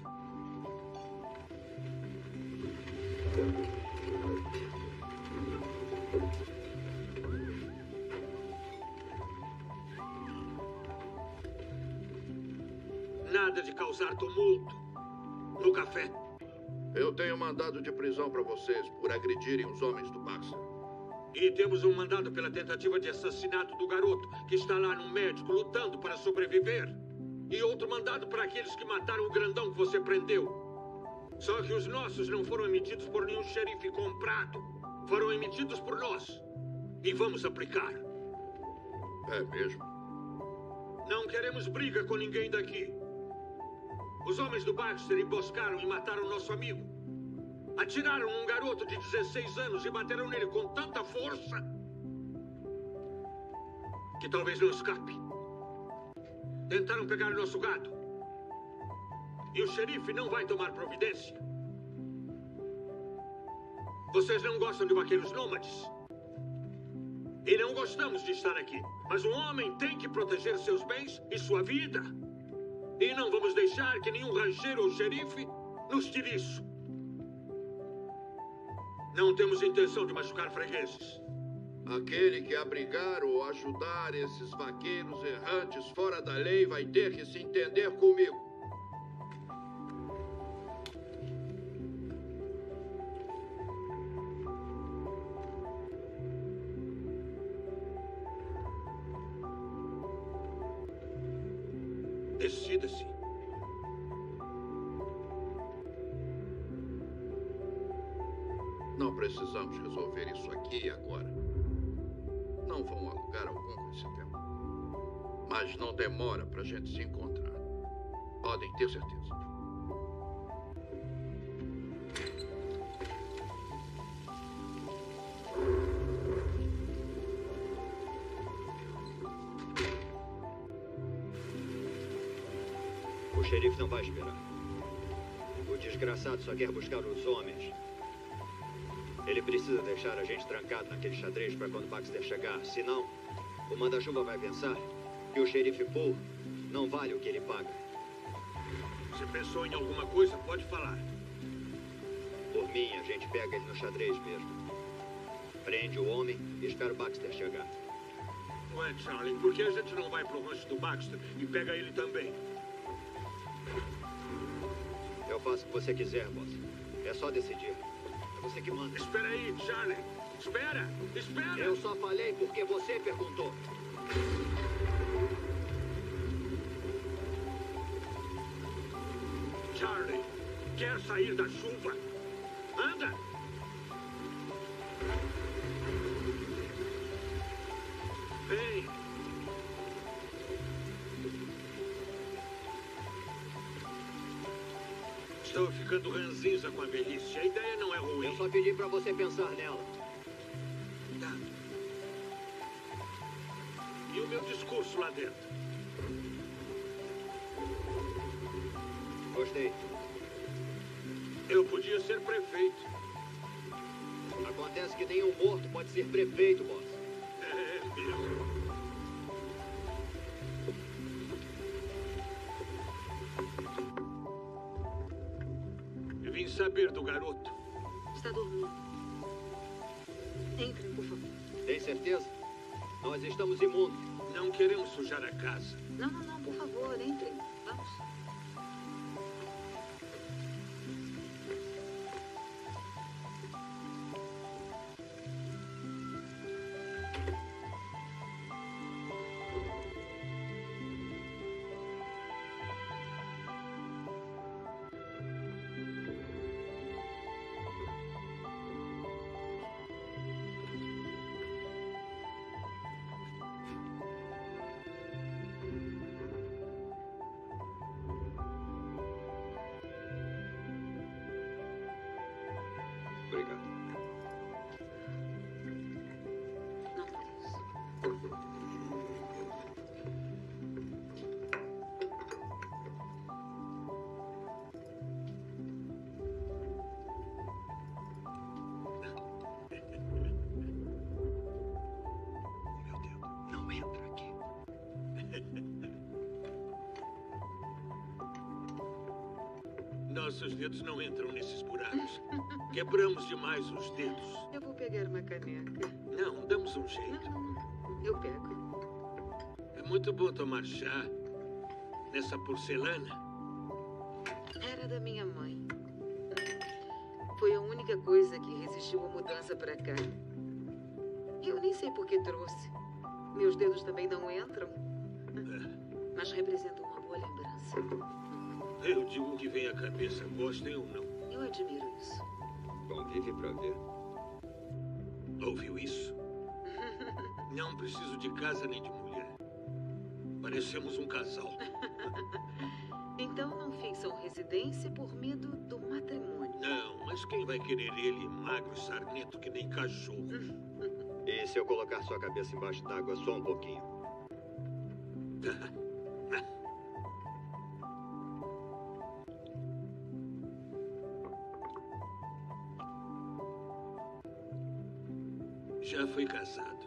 Nada de causar tumulto no café. Eu tenho mandado de prisão para vocês por agredirem os homens do Baxter. E temos um mandado pela tentativa de assassinato do garoto, que está lá no médico lutando para sobreviver. E outro mandado para aqueles que mataram o grandão que você prendeu. Só que os nossos não foram emitidos por nenhum xerife comprado. Foram emitidos por nós. E vamos aplicar. É mesmo? Não queremos briga com ninguém daqui. Os homens do Baxter emboscaram e mataram nosso amigo. Atiraram num garoto de dezesseis anos e bateram nele com tanta força que talvez não escape. Tentaram pegar nosso gado. E o xerife não vai tomar providência. Vocês não gostam de vaqueiros nômades? E não gostamos de estar aqui. Mas um homem tem que proteger seus bens e sua vida. E não vamos deixar que nenhum rancheiro ou xerife nos tire isso. Não temos intenção de machucar fregueses. Aquele que abrigar ou ajudar esses vaqueiros errantes fora da lei vai ter que se entender comigo. Decida-se. Não precisamos resolver isso aqui e agora. Não vão a lugar algum com esse tempo. Mas não demora pra gente se encontrar. Podem ter certeza. O xerife não vai esperar. O desgraçado só quer buscar os homens. Ele precisa deixar a gente trancado naquele xadrez para quando Baxter chegar. Senão, o manda-chuva vai pensar que o xerife Poole não vale o que ele paga. Se pensou em alguma coisa, pode falar. Por mim, a gente pega ele no xadrez mesmo. Prende o homem e espera o Baxter chegar. Ué, Charlie, por que a gente não vai pro rancho do Baxter e pega ele também? Eu faço o que você quiser, boss. É só decidir. É você que manda. Espera aí, Charlie. Espera! Espera! Eu só falei porque você perguntou. Charlie, quer sair da chuva? Anda! Vem! Estou ficando ranzinza com a velhice. A ideia não é ruim. Eu só pedi pra você pensar nela. Tá. E o meu discurso lá dentro? Gostei. Eu podia ser prefeito. Acontece que nenhum morto pode ser prefeito, boss. É mesmo. Eu vim saber do garoto. Está dormindo. Entrem, por favor. Tem certeza? Nós estamos imundos. Não queremos sujar a casa. Não, não, não, por favor, entrem. Vamos. Obrigado. Não por isso. Meu Deus, não entra aqui. Nossos dedos não entram nesses buracos. Quebramos demais os dedos. Eu vou pegar uma caneca. Não, damos um jeito. Não, não, não. Eu pego. É muito bom tomar chá nessa porcelana. Era da minha mãe. Foi a única coisa que resistiu à mudança para cá. E eu nem sei por que trouxe. Meus dedos também não entram. Mas representam uma boa lembrança. Eu digo que vem à cabeça, gostem ou não. Eu admiro isso. Convive pra ver. Ouviu isso? Não preciso de casa nem de mulher. Parecemos um casal. Então não fixam residência por medo do matrimônio. Não, mas quem vai querer ele, magro e sarnento que nem cachorro? E se eu colocar sua cabeça embaixo d'água só um pouquinho? Já fui casado.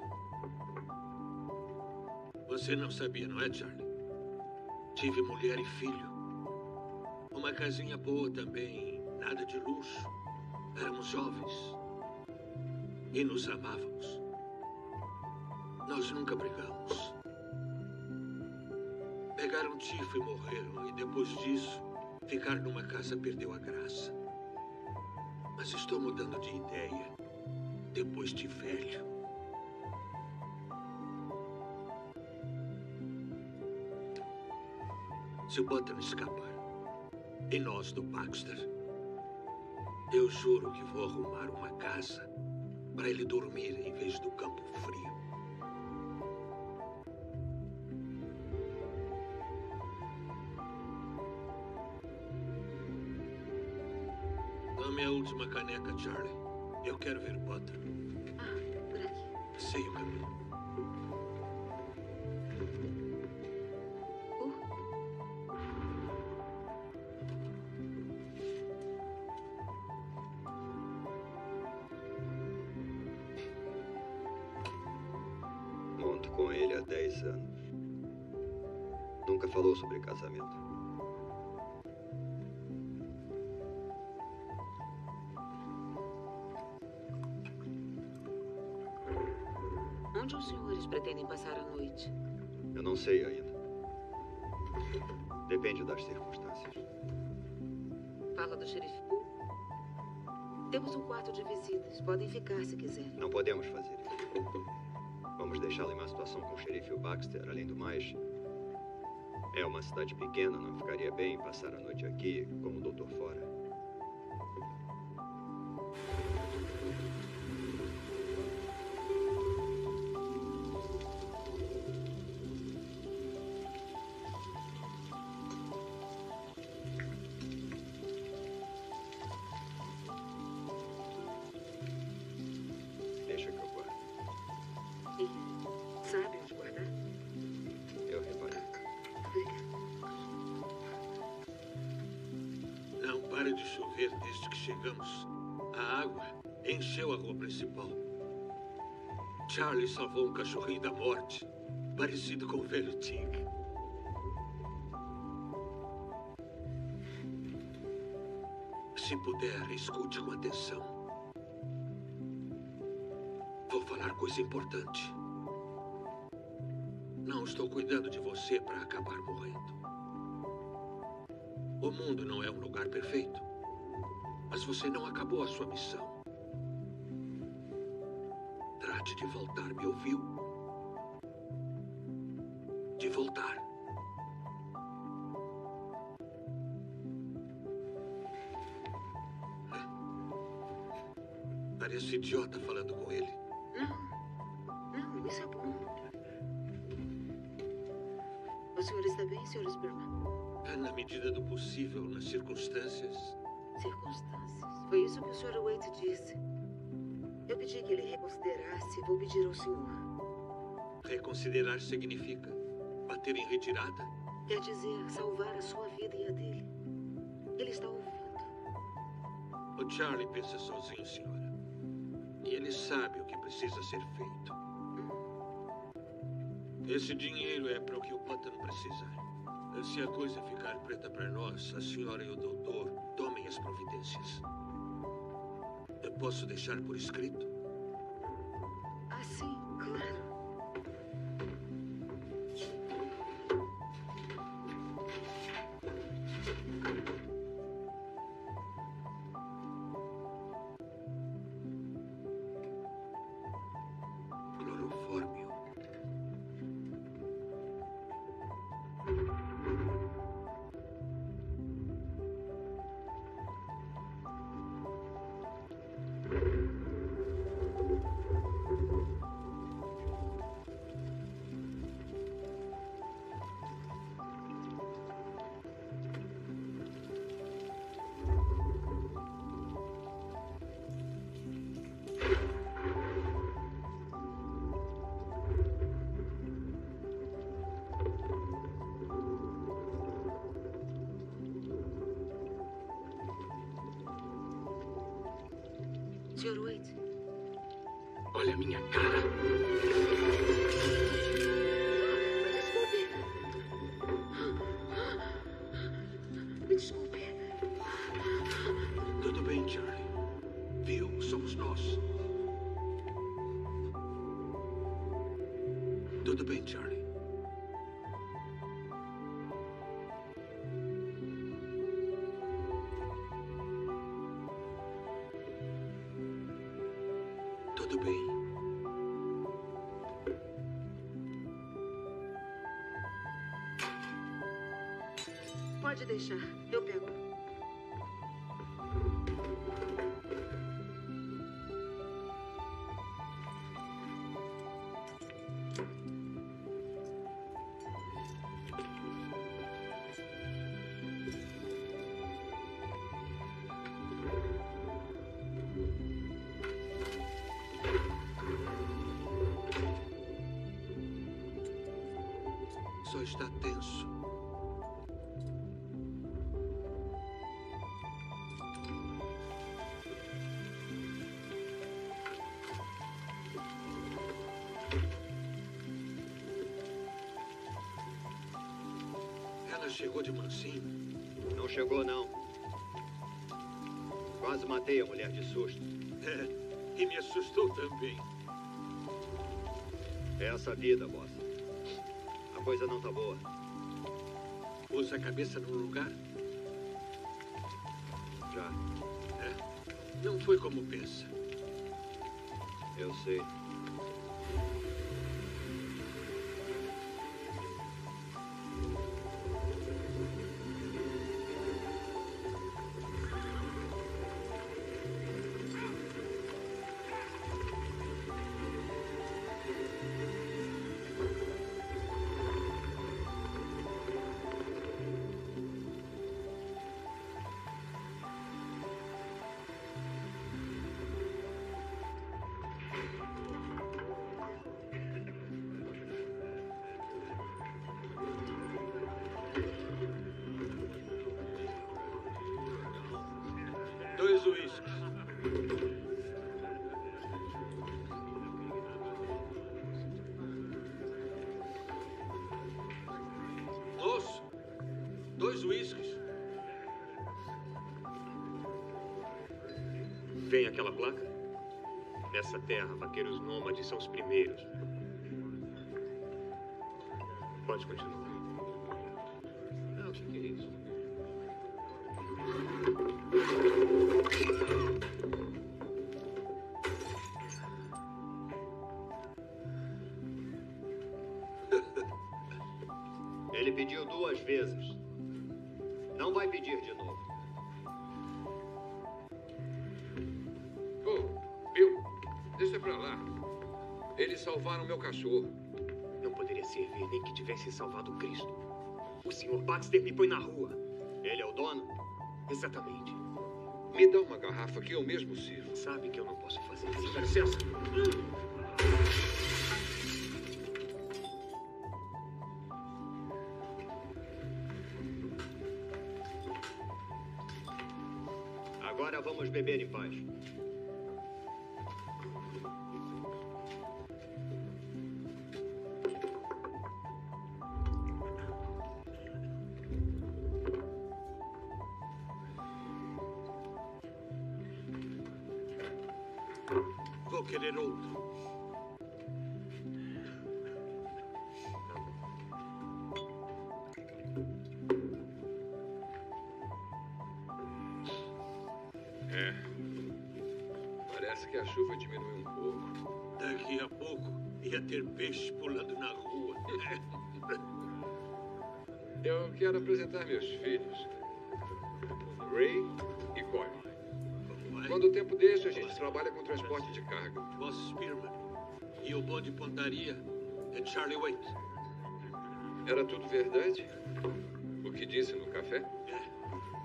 Você não sabia, não é, Charlie? Tive mulher e filho. Uma casinha boa também, nada de luxo. Éramos jovens. E nos amávamos. Nós nunca brigamos. Pegaram tifo e morreram. E depois disso, ficar numa casa perdeu a graça. Mas estou mudando de ideia. Depois de velho. Se o Button escapar, e nós do Baxter, eu juro que vou arrumar uma casa para ele dormir em vez do campo frio. Dá-me a última caneca, Charlie. Eu quero ver Button. Ah, por aqui. Sei o caminho. Monto com ele há dez anos. Nunca falou sobre casamento. Onde os senhores pretendem passar a noite? Eu não sei ainda. Depende das circunstâncias. Fala do xerife Poole? Temos um quarto de visitas. Podem ficar se quiserem. Não podemos fazer isso. Vamos deixá-lo em uma situação com o xerife e o Baxter. Além do mais, é uma cidade pequena. Não ficaria bem passar a noite aqui com o doutor fora. Deixa que eu guardo. E sabe onde guardar? Eu reparei. Não para de chover desde que chegamos. A água encheu a rua principal. Charlie salvou um cachorrinho da morte, parecido com o velho Tig. Se puder, escute com atenção. Vou falar coisa importante. Não estou cuidando de você para acabar morrendo. O mundo não é um lugar perfeito, mas você não acabou a sua missão. Trate de voltar, me ouviu? De voltar. Parece idiota falando com ele. Não, não, isso é bom. O senhor está bem, senhor Spearman? Na medida do possível, nas circunstâncias. Circunstâncias. Foi isso que o senhor Waite disse. Eu pedi que ele reconsiderasse. Vou pedir ao senhor. Reconsiderar significa bater em retirada? Quer dizer, salvar a sua vida e a dele. Ele está ouvindo. O Charlie pensa sozinho, senhora. E ele sabe o que precisa ser feito. Esse dinheiro é para o que o Button precisar. Se a coisa ficar preta para nós, a senhora e o doutor tomem as providências. Eu posso deixar por escrito? Ah, sim, claro. Clorofórmio. senhor Waite. Olha a minha cara. Me desculpe. Tudo bem, Charlie. Viu? Somos nós. Tudo bem, Charlie. Tudo bem. Pode deixar. Eu pego. Só está tenso. Ela chegou de mansinho? Não chegou, não. Quase matei a mulher de susto. É, e me assustou também. É essa vida, boss. A coisa não tá boa. Pôs a cabeça no lugar? Já. É. Não foi como pensa. Eu sei. Dois uísques. Moço, dois uísques. Vem aquela placa? Nessa terra, vaqueiros nômades são os primeiros. Pode continuar. Não, o que é isso? Ele pediu duas vezes. Não vai pedir de novo. Oh, Bill, deixa pra lá. Eles salvaram meu cachorro. Não poderia servir nem que tivesse salvado Cristo. O senhor Baxter me põe na rua. Ele é o dono? Exatamente. Me dá uma garrafa que eu mesmo sirvo. Sabe que eu não posso fazer isso. Dá licença. Agora vamos beber em paz. Vou querer outro. É. Parece que a chuva diminui um pouco. Daqui a pouco ia ter peixes pulando na rua. Eu quero apresentar meus filhos. Ray e Corey. Quando o tempo deixa, a gente trabalha com transporte de carga. Boss Spearman. E o bom de pontaria é Charlie Waite. Era tudo verdade? O que disse no café? É.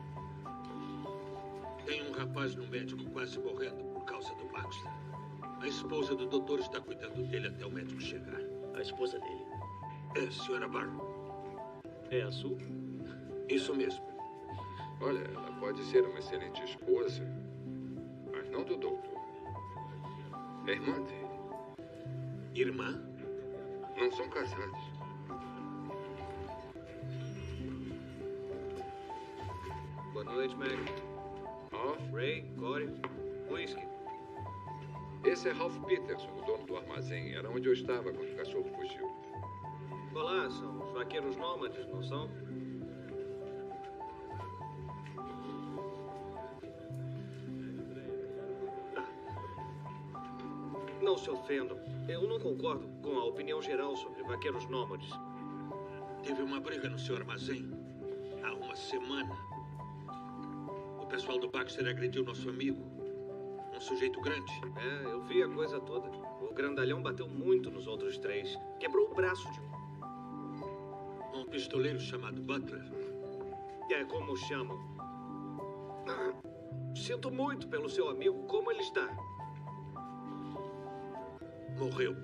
Tem um rapaz no médico quase morrendo por causa do Baxter. A esposa do doutor está cuidando dele até o médico chegar. A esposa dele? É, senhora Barlow. É a sua? Isso mesmo. Olha, ela pode ser uma excelente esposa, mas não do doutor. É irmã dele. Irmã? Não são casados. Boa noite, Mac. Ralph? Ray, Corey, whisky. Esse é Ralph Peterson, o dono do armazém. Era onde eu estava quando o cachorro fugiu. Olá, são os vaqueiros nômades, não são? Não se ofendam. Eu não concordo com a opinião geral sobre vaqueiros nômades. Teve uma briga no seu armazém há uma semana, o pessoal do Baxter agrediu nosso amigo. Um sujeito grande. É, eu vi a coisa toda. O grandalhão bateu muito nos outros três. Quebrou o braço de um. Um pistoleiro chamado Butler. É como chamam. Ah, sinto muito pelo seu amigo. Como ele está? Morreu.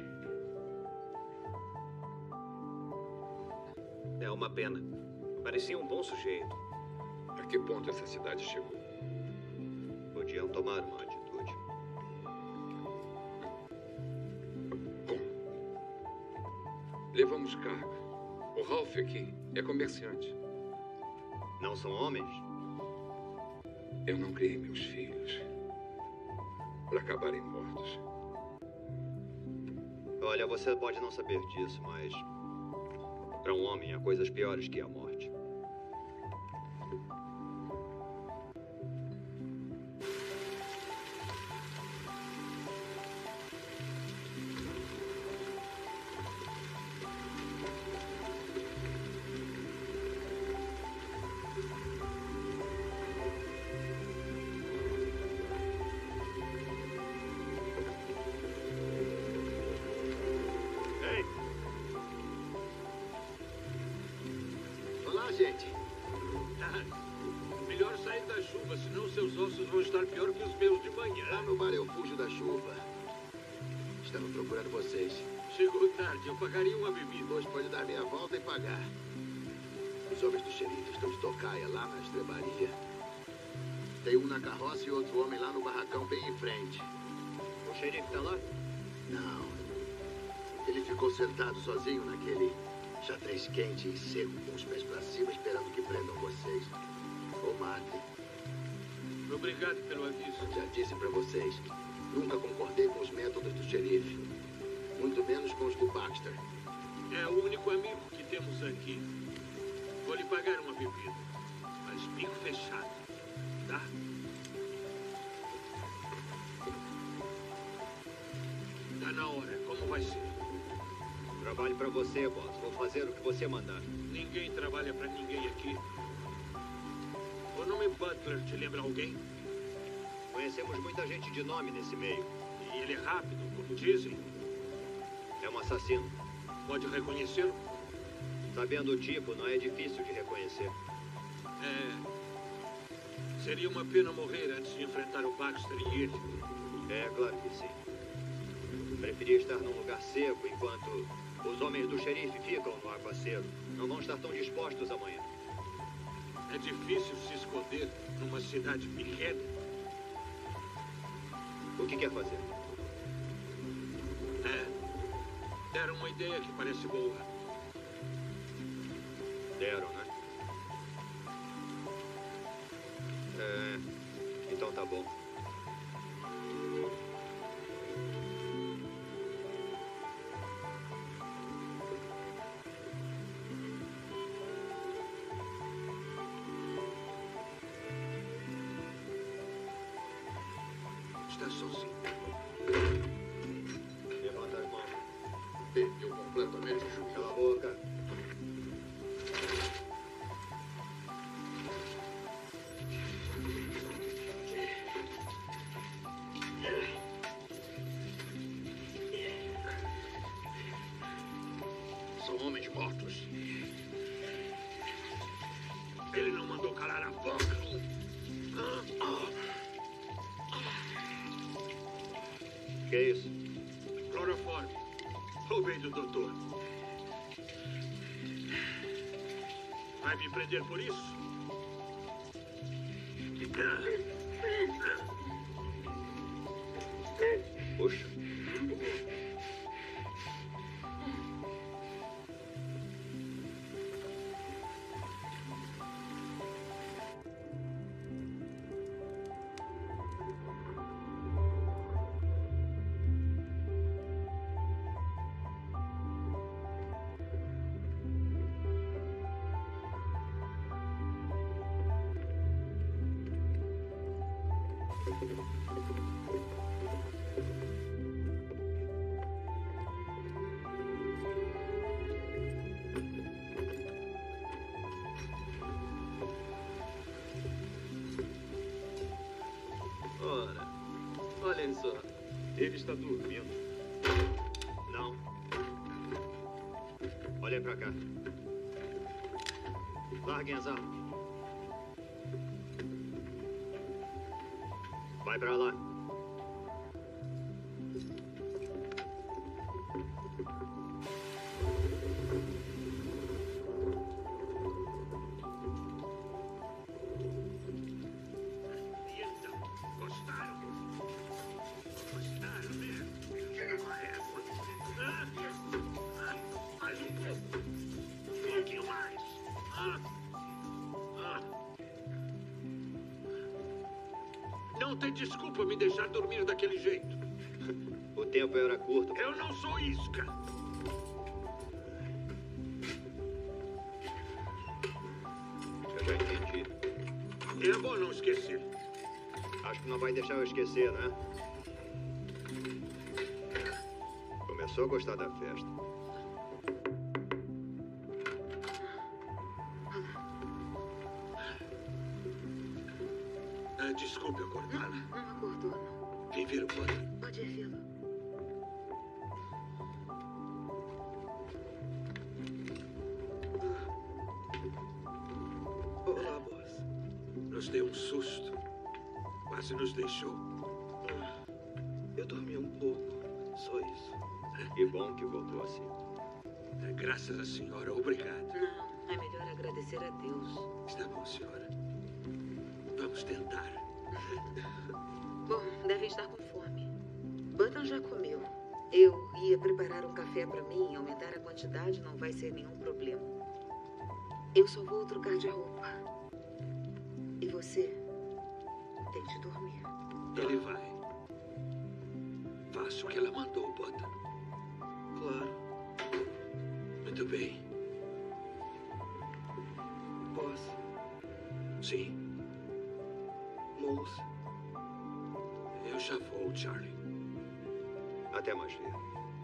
É uma pena. Parecia um bom sujeito. A que ponto essa cidade chegou? Podiam tomar uma atitude. Levamos carga. O Ralph aqui é comerciante. Não são homens? Eu não criei meus filhos para acabarem mortos. Olha, você pode não saber disso, mas para um homem há coisas piores que a morte. Gente. Ah, melhor sair da chuva, senão seus ossos vão estar pior que os meus de manhã. Lá no bar eu fujo da chuva. Estava procurando vocês. Chegou tarde, eu pagaria uma bebida. Hoje pode dar meia volta e pagar. Os homens do xerife estão de tocaia lá na estrebaria. Tem um na carroça e outro homem lá no barracão bem em frente. O xerife está lá? Não. Ele ficou sentado sozinho naquele xadrez quente e seco, com os pés pra cima, esperando que prendam vocês. Ou matem. Obrigado pelo aviso. Já disse pra vocês, nunca concordei com os métodos do xerife. Muito menos com os do Baxter. É o único amigo que temos aqui. Vou lhe pagar uma bebida. Mas bico fechado, tá? Tá na hora. Como vai ser? Trabalho pra você, boss. Vou fazer o que você mandar. Ninguém trabalha pra ninguém aqui. O nome Butler te lembra alguém? Conhecemos muita gente de nome nesse meio. E ele é rápido, como dizem. É um assassino. Pode reconhecê-lo? Sabendo o tipo, não é difícil de reconhecer. É... Seria uma pena morrer antes de enfrentar o Baxter e ele. É, claro que sim. Preferia estar num lugar seco enquanto os homens do xerife ficam no aguaceiro. Não vão estar tão dispostos amanhã. É difícil se esconder numa cidade pequena. O que quer fazer? É. Deram uma ideia que parece boa. Deram, né? É. Então tá bom. Está sozinho. Levanta as mãos. Perdeu completamente o juízo. Cala a boca. São homens mortos. Ele não mandou calar a boca. Que é isso? Cloroforme. Roubei do doutor. Vai me prender por isso? Puxa. só. Ele está dormindo. Não. Olhem pra cá. Larguem as armas. Vai pra lá. E então, gostaram? Gostaram, né? Chega uma égua. Ah, ah, mais um pouco. Um pouquinho mais. Ah, ah. Não tem desculpa me deixar dormir daquele jeito. O tempo era curto. Eu não sou isca. Eu já entendi. É bom não esquecer. Acho que não vai deixar eu esquecer, né? Começou a gostar da festa. Ah, desculpe acordá-la. Não acordou, não. Vem ver o Potter. Pode ir vê-lo. Olá, boss. Nos deu um susto. Quase nos deixou. Eu dormi um pouco. Só isso. Que bom que voltou assim. É, graças à senhora. Obrigado. Não, é melhor agradecer a Deus. Está bom, senhora. Vamos tentar. Bom, devem estar com fome. Button já comeu. Eu ia preparar um café para mim e aumentar a quantidade não vai ser nenhum problema. Eu só vou trocar de roupa. E você tem de dormir. Ele vai. Faça o que ela mandou, Button. Claro. Muito bem. Boss. Sim. Moça. Eu já vou, Charlie. Até mais ver.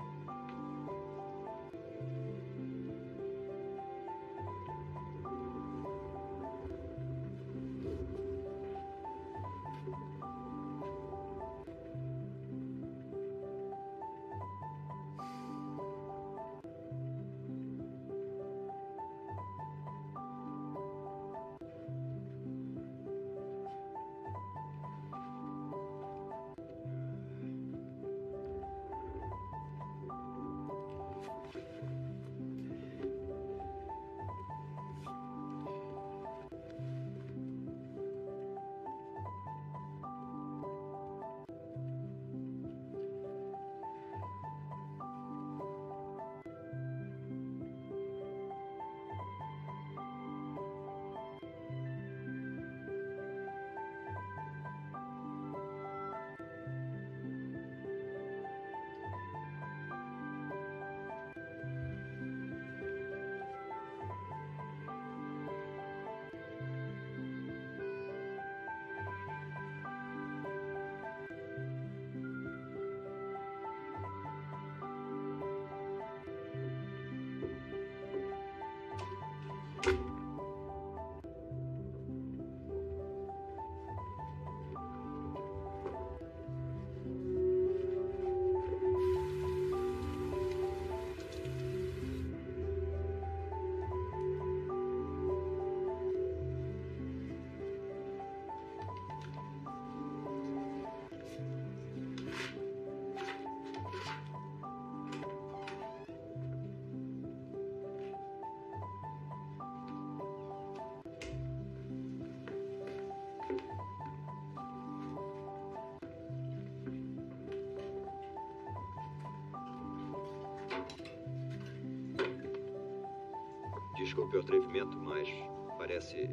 Desculpe o atrevimento, mas parece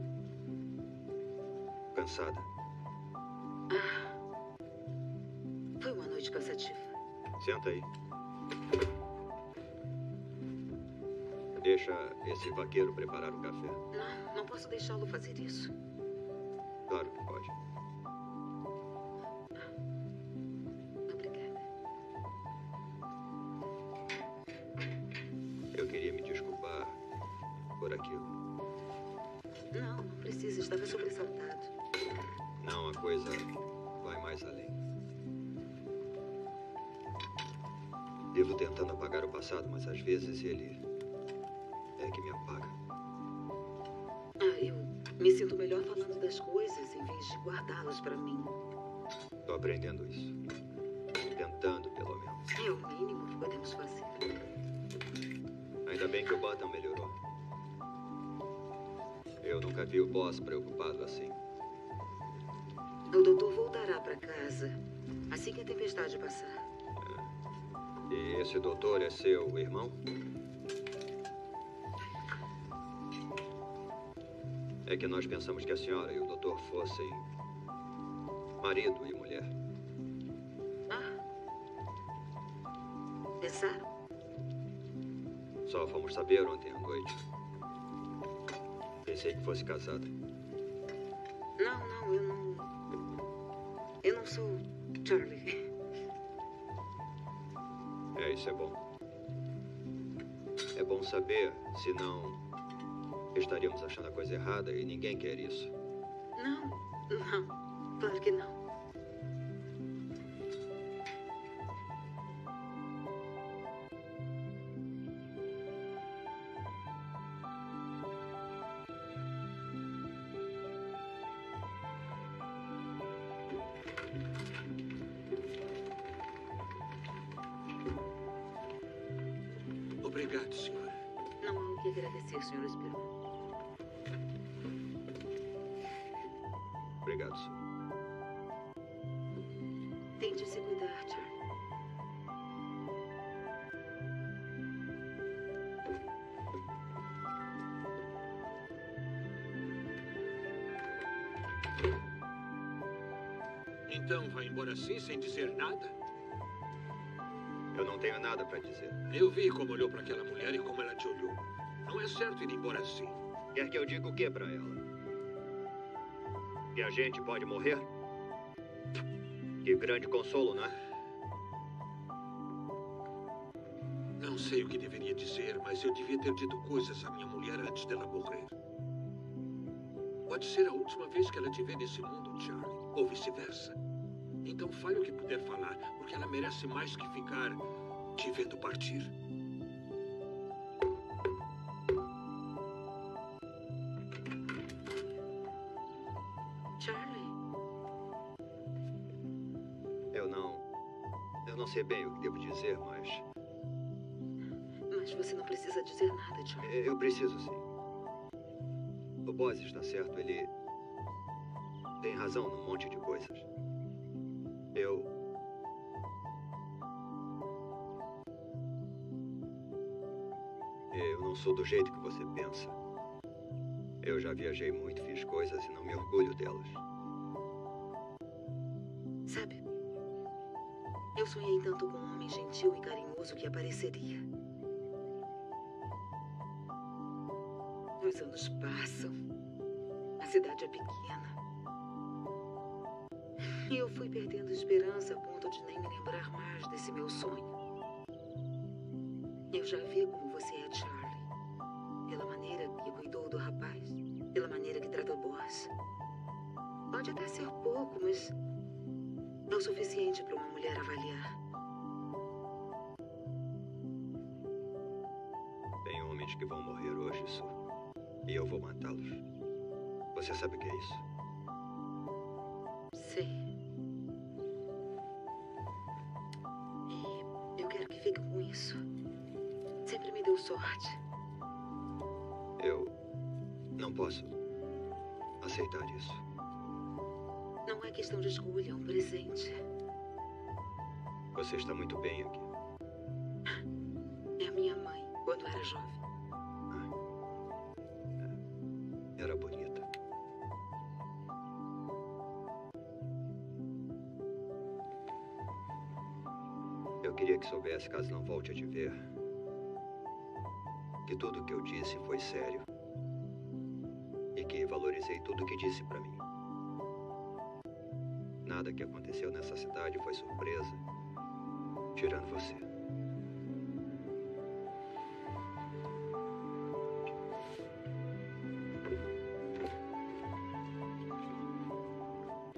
cansada. Ah, foi uma noite cansativa. Senta aí. Deixa esse vaqueiro preparar o café. Não, não posso deixá-lo fazer isso. Claro que pode. Obrigada. Eu queria me desculpar por aquilo. Não, não precisa. Estava sobressaltado. Não, a coisa vai mais além. Vivo tentando apagar o passado, mas às vezes ele é que me apaga. Ah, eu me sinto melhor falando das coisas em vez de guardá-las pra mim. Tô aprendendo isso. Tentando, pelo menos. É o mínimo que podemos fazer. Ainda bem que o Button melhorou. Eu nunca vi o boss preocupado assim. O doutor voltará pra casa assim que a tempestade passar. É. E esse doutor é seu irmão? É que nós pensamos que a senhora e o doutor fossem marido e mulher. Ah. Pensaram? Só fomos saber ontem à noite. Pensei que fosse casada. Não, não, eu não... Eu não sou Charlie. É, isso é bom. É bom saber, senão estaríamos achando a coisa errada e ninguém quer isso. Não, não, claro que não. Obrigado, senhora. Não há o que agradecer, senhor Esperon. Obrigado, senhor. Tente se cuidar, Charlie. Então vai embora assim, sem dizer nada? Eu não tenho nada pra dizer. Eu vi como olhou pra aquela mulher e como ela te olhou. Não é certo ir embora assim. Quer que eu diga o que pra ela? Que a gente pode morrer? Que grande consolo, não é? Não sei o que deveria dizer, mas eu devia ter dito coisas à minha mulher antes dela morrer. Pode ser a última vez que ela te vê nesse mundo, Charlie, ou vice-versa. Então fale o que puder falar, porque ela merece mais que ficar te vendo partir. Charlie? Eu não... Eu não sei bem o que devo dizer, mas... Mas você não precisa dizer nada, Charlie. Eu preciso, sim. O boss está certo, ele... tem razão num monte de coisas. Eu... Eu não sou do jeito que você pensa. Eu já viajei muito, fiz coisas e não me orgulho delas. Sabe, eu sonhei tanto com um homem gentil e carinhoso que apareceria. Os anos passam. A cidade é pequena. E eu fui perdendo esperança a ponto de nem me lembrar mais desse meu sonho. Eu já vi como você é, Charlie. Pela maneira que cuidou do rapaz. Pela maneira que tratou o boss. Pode até ser pouco, mas é o suficiente para uma mulher avaliar. Tem homens que vão morrer hoje, Sue. E eu vou matá-los. Você sabe o que é isso? Sei. E eu quero que fique com isso. Sempre me deu sorte. Eu não posso aceitar isso. Não é questão de escolha, é um presente. Você está muito bem aqui. É a minha mãe, quando era jovem. Era bonita. Eu queria que soubesse, caso não volte a te ver, que tudo o que eu disse foi sério. E que valorizei tudo o que disse pra mim. Nada que aconteceu nessa cidade foi surpresa, tirando você.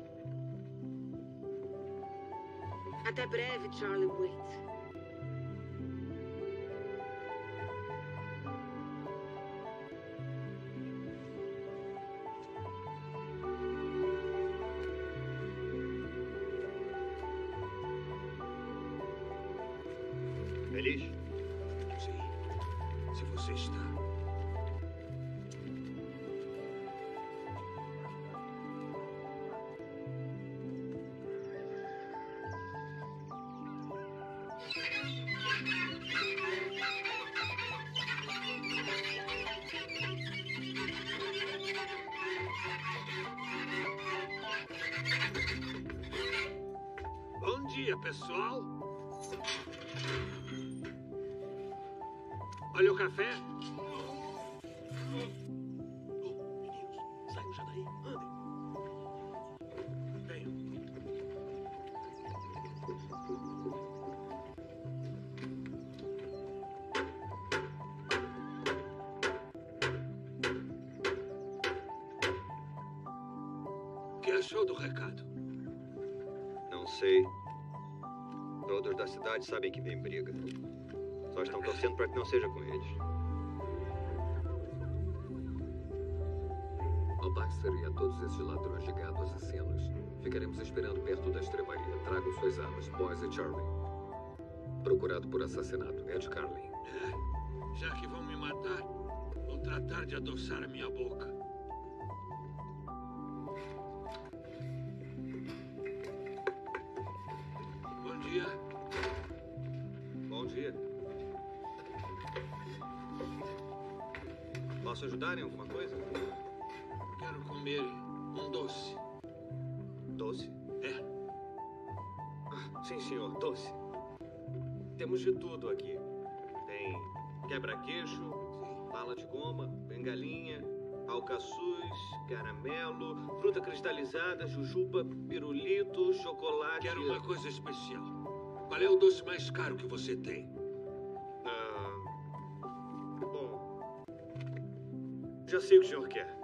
Até breve, Charlie Waite. feliz? Sim, se você está. Bom dia, pessoal. Olha o café. Meninos, saiam já daí. Andem. Venham. O que achou do recado? Não sei. Todos da cidade sabem que vem briga. Só estão torcendo para que não seja com eles. Ao Baxter e a todos esses ladrões de gado assassinos, ficaremos esperando perto da estrebaria. Tragam suas armas, Boys e Charlie. Procurado por assassinato, Ed Carlin. É, já que vão me matar, vou tratar de adoçar a minha boca. Bom dia. Bom dia. Posso ajudar em alguma coisa? Quero comer um doce. Doce? É. Ah, sim, senhor, doce. Temos de tudo aqui. Tem quebra-queixo, bala de goma, bengalinha, alcaçuz, caramelo, fruta cristalizada, jujuba, pirulito, chocolate... Quero uma coisa especial. Qual é o doce mais caro que você tem? Ah, bom, já sei o que o senhor quer.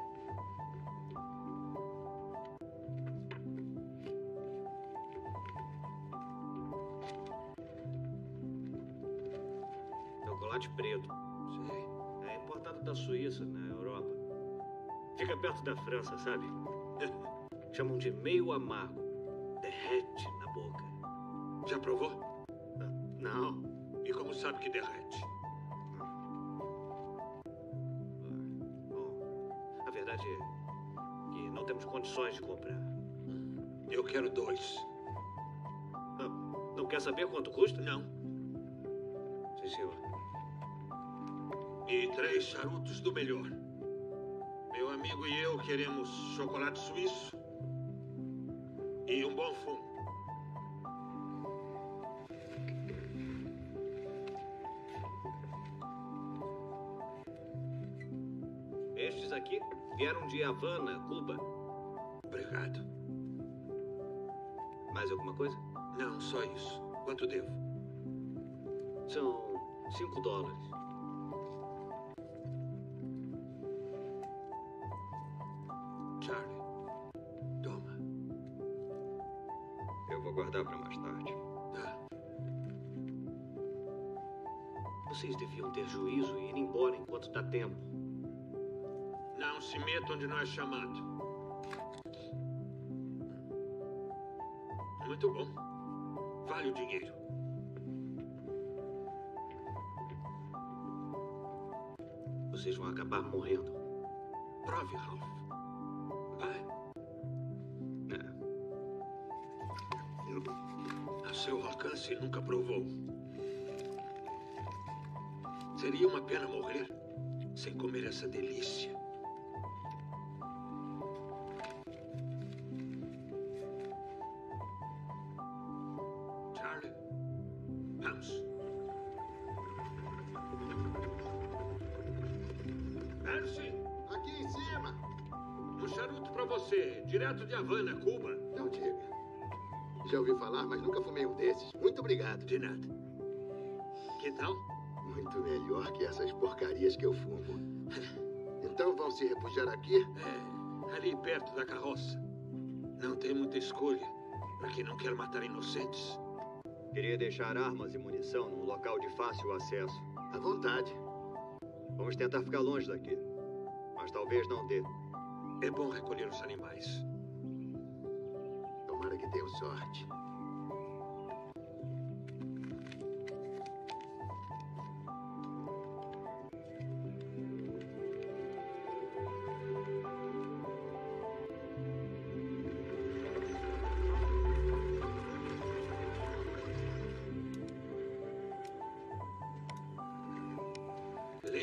Chocolate preto. Sei. É importado da Suíça, na Europa. Fica perto da França, sabe? Chamam de meio amargo. Derrete na boca. Já provou? Não. E como sabe que derrete? Bom, a verdade é que não temos condições de comprar. Eu quero dois. Não, não quer saber quanto custa? Não. Sim, senhor. E três charutos do melhor. Meu amigo e eu queremos chocolate suíço e um bom fumo. Estes aqui vieram de Havana, Cuba. Obrigado. Mais alguma coisa? Não, só isso. Quanto devo? São cinco dólares. Charlie, toma. Eu vou guardar para mais tarde. Tá. Vocês deviam ter juízo e ir embora enquanto dá tempo. Não se meta onde não é chamado. Muito bom. Vale o dinheiro. Vocês vão acabar morrendo. Prove, Ralph. Vai. É. A seu alcance nunca provou. Seria uma pena morrer sem comer essa delícia. Charlie, vamos. Percy, Aqui em cima. um charuto pra você, direto de Havana, Cuba. Não diga. Já ouvi falar, mas nunca fumei um desses. Muito obrigado. De nada. Que tal? Muito melhor que essas porcarias que eu fumo. Então vão se refugiar aqui? É, ali perto da carroça. Não tem muita escolha para quem não quer matar inocentes. Queria deixar armas e munição num local de fácil acesso. À vontade. Vamos tentar ficar longe daqui. Mas talvez não dê. É bom recolher os animais. Tomara que tenham sorte.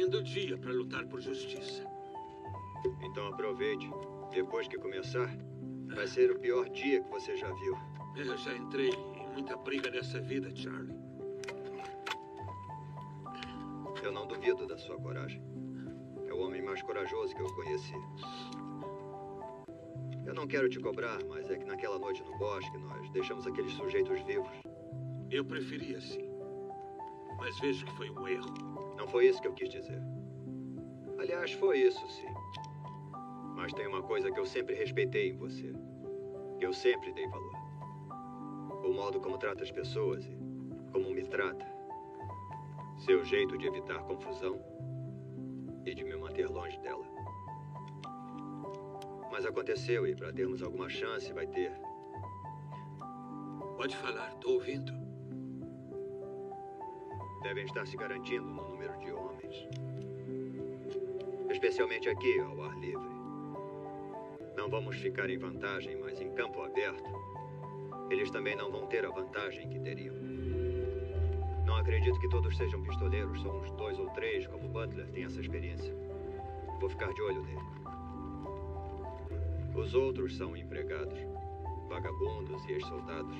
lindo dia para lutar por justiça. Então aproveite. Depois que começar, vai ser o pior dia que você já viu. Eu já entrei em muita briga nessa vida, Charlie. Eu não duvido da sua coragem. É o homem mais corajoso que eu conheci. Eu não quero te cobrar, mas é que naquela noite no bosque nós deixamos aqueles sujeitos vivos. Eu preferia sim. Mas vejo que foi um erro. Não foi isso que eu quis dizer. Aliás, foi isso sim. Mas tem uma coisa que eu sempre respeitei em você. Que eu sempre dei valor. O modo como trata as pessoas e como me trata. Seu jeito de evitar confusão e de me manter longe dela. Mas aconteceu e para termos alguma chance vai ter. Pode falar, tô ouvindo. Devem estar se garantindo no número de homens. Especialmente aqui, ao ar livre. Não vamos ficar em vantagem, mas em campo aberto, eles também não vão ter a vantagem que teriam. Não acredito que todos sejam pistoleiros, só uns dois ou três, como Butler tem essa experiência. Vou ficar de olho nele. Os outros são empregados, vagabundos e ex-soldados.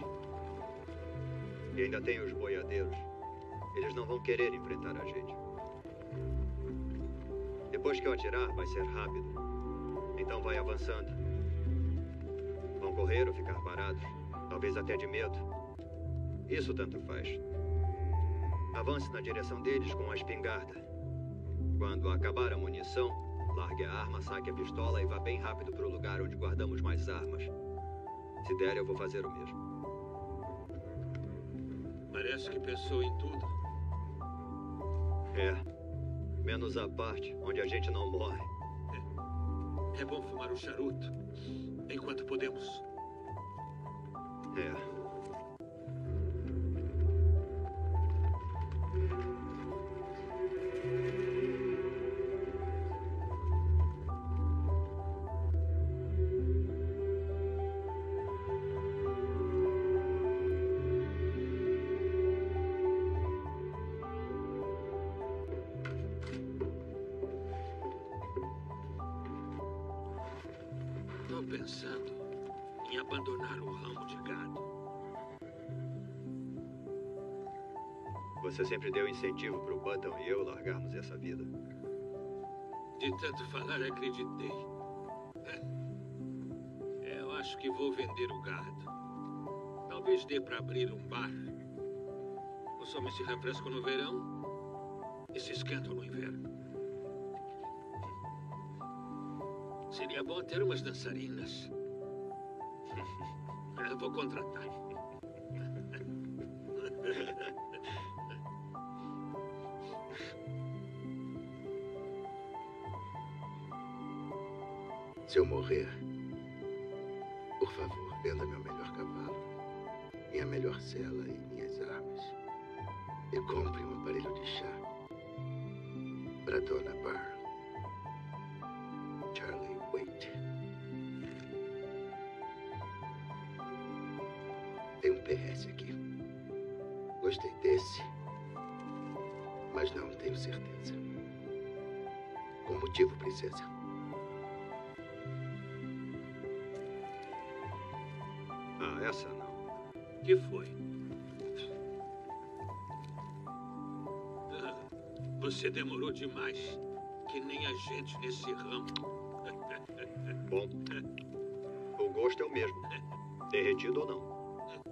E ainda tem os boiadeiros. Eles não vão querer enfrentar a gente. Depois que eu atirar, vai ser rápido. Então vai avançando. Vão correr ou ficar parados, talvez até de medo. Isso tanto faz. Avance na direção deles com a espingarda. Quando acabar a munição, largue a arma, saque a pistola e vá bem rápido para o lugar onde guardamos mais armas. Se der, eu vou fazer o mesmo. Parece que pensou em tudo. É. Menos a parte onde a gente não morre. É, é bom fumar um charuto enquanto podemos. É. Pensando em abandonar o ramo de gado. Você sempre deu incentivo para o Button e eu largarmos essa vida. De tanto falar, acreditei. Eu acho que vou vender o gado. Talvez dê para abrir um bar. Os homens se refrescam no verão e se esquentam no inverno. Seria bom ter umas dançarinas. Eu vou contratar. Se eu morrer, por favor, venda meu melhor cavalo, minha melhor cela e minhas armas. E compre um aparelho de chá para Dona Barr. Charlie Waite. Tem um P S aqui. Gostei desse, mas não tenho certeza. Com motivo, princesa. Ah, essa não. Que foi? Ah, você demorou demais. Que nem a gente nesse ramo. Bom, o gosto é o mesmo. Derretido ou não.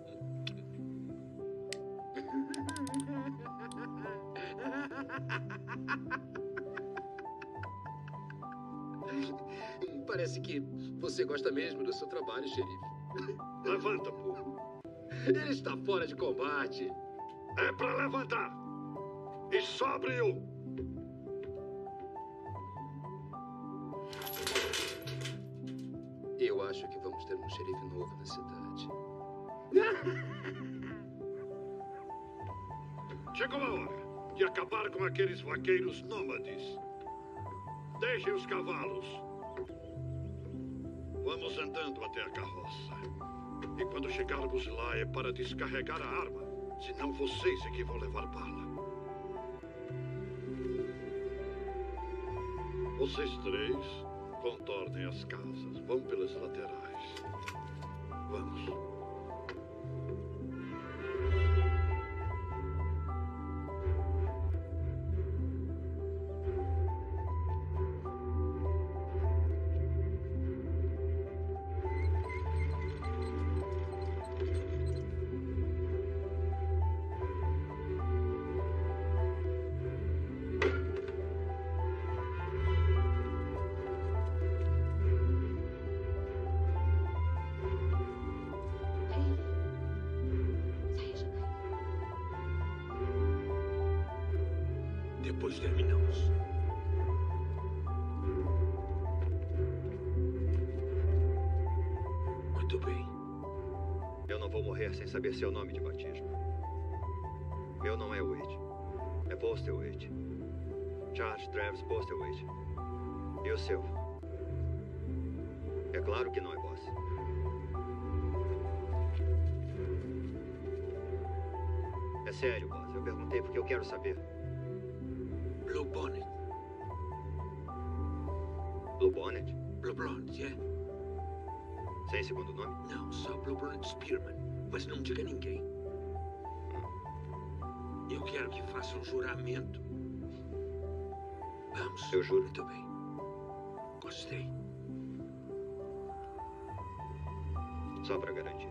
Parece que você gosta mesmo do seu trabalho, xerife. Levanta, pô. Ele está fora de combate. É pra levantar. E sóbrio. Eu acho que vamos ter um xerife novo na cidade. Chegou a hora de acabar com aqueles vaqueiros nômades. Deixem os cavalos. Vamos andando até a carroça. E quando chegarmos lá é para descarregar a arma. Senão vocês é que vão levar bala. Vocês três contornem as casas. Vão pelas laterais. Vamos. Depois terminamos. Muito bem. Eu não vou morrer sem saber seu nome de batismo. Meu não é Wade. É Postlethwaite. Charles Travis Postlethwaite. E o seu? É claro que não é Boss. É sério, Boss. Eu perguntei porque eu quero saber. Blue Bonnet. Blue Bonnet? Blue Blonde, é? Sem segundo nome? Não, só Blue Bonnet Spearman. Mas não diga a ninguém. Eu quero que faça um juramento. Vamos. Eu juro. Muito bem. Gostei. Só para garantir.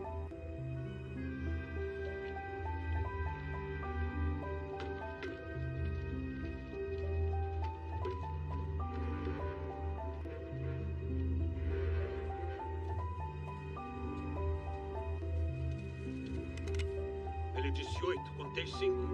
Ele disse oito, contei cinco.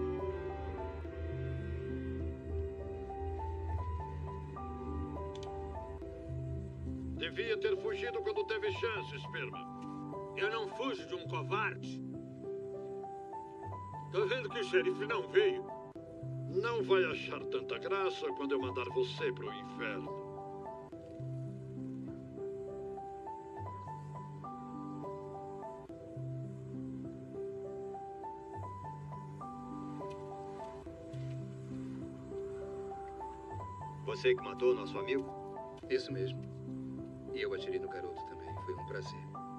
Devia ter fugido quando teve chance, Spearman. Eu não fujo de um covarde. Tô vendo que o xerife não veio. Não vai achar tanta graça quando eu mandar você pro inferno. Você que matou nosso amigo? Isso mesmo. E eu atirei no garoto também. Foi um prazer.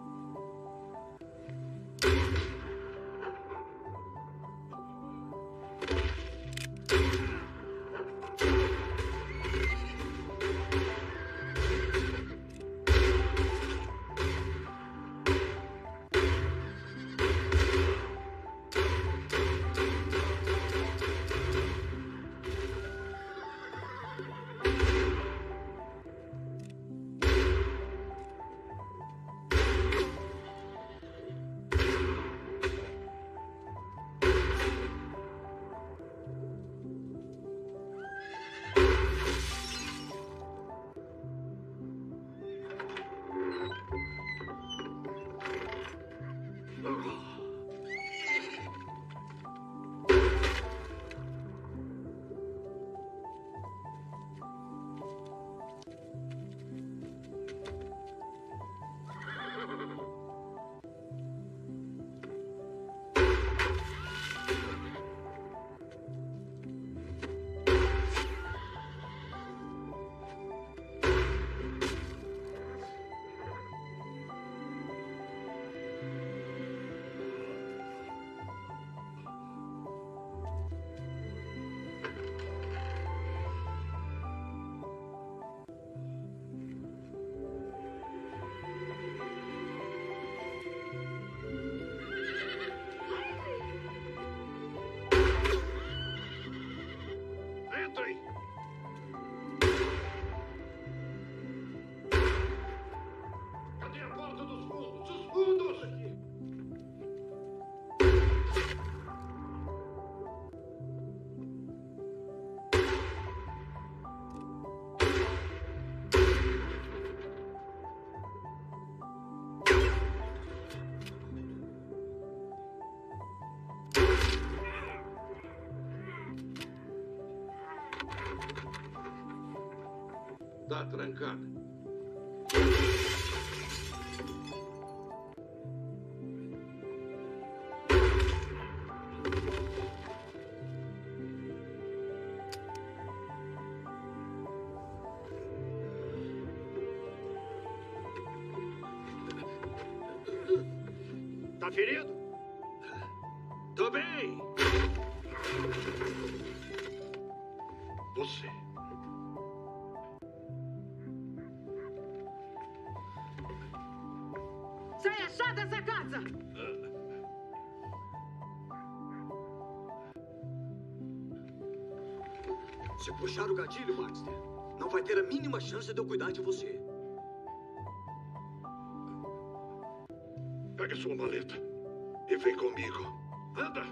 Tá trancada. Tá ferido? Tô bem. Você. Saia já dessa casa! Se puxar o gatilho, Baxter, não vai ter a mínima chance de eu cuidar de você. Pega sua maleta e vem comigo. Anda!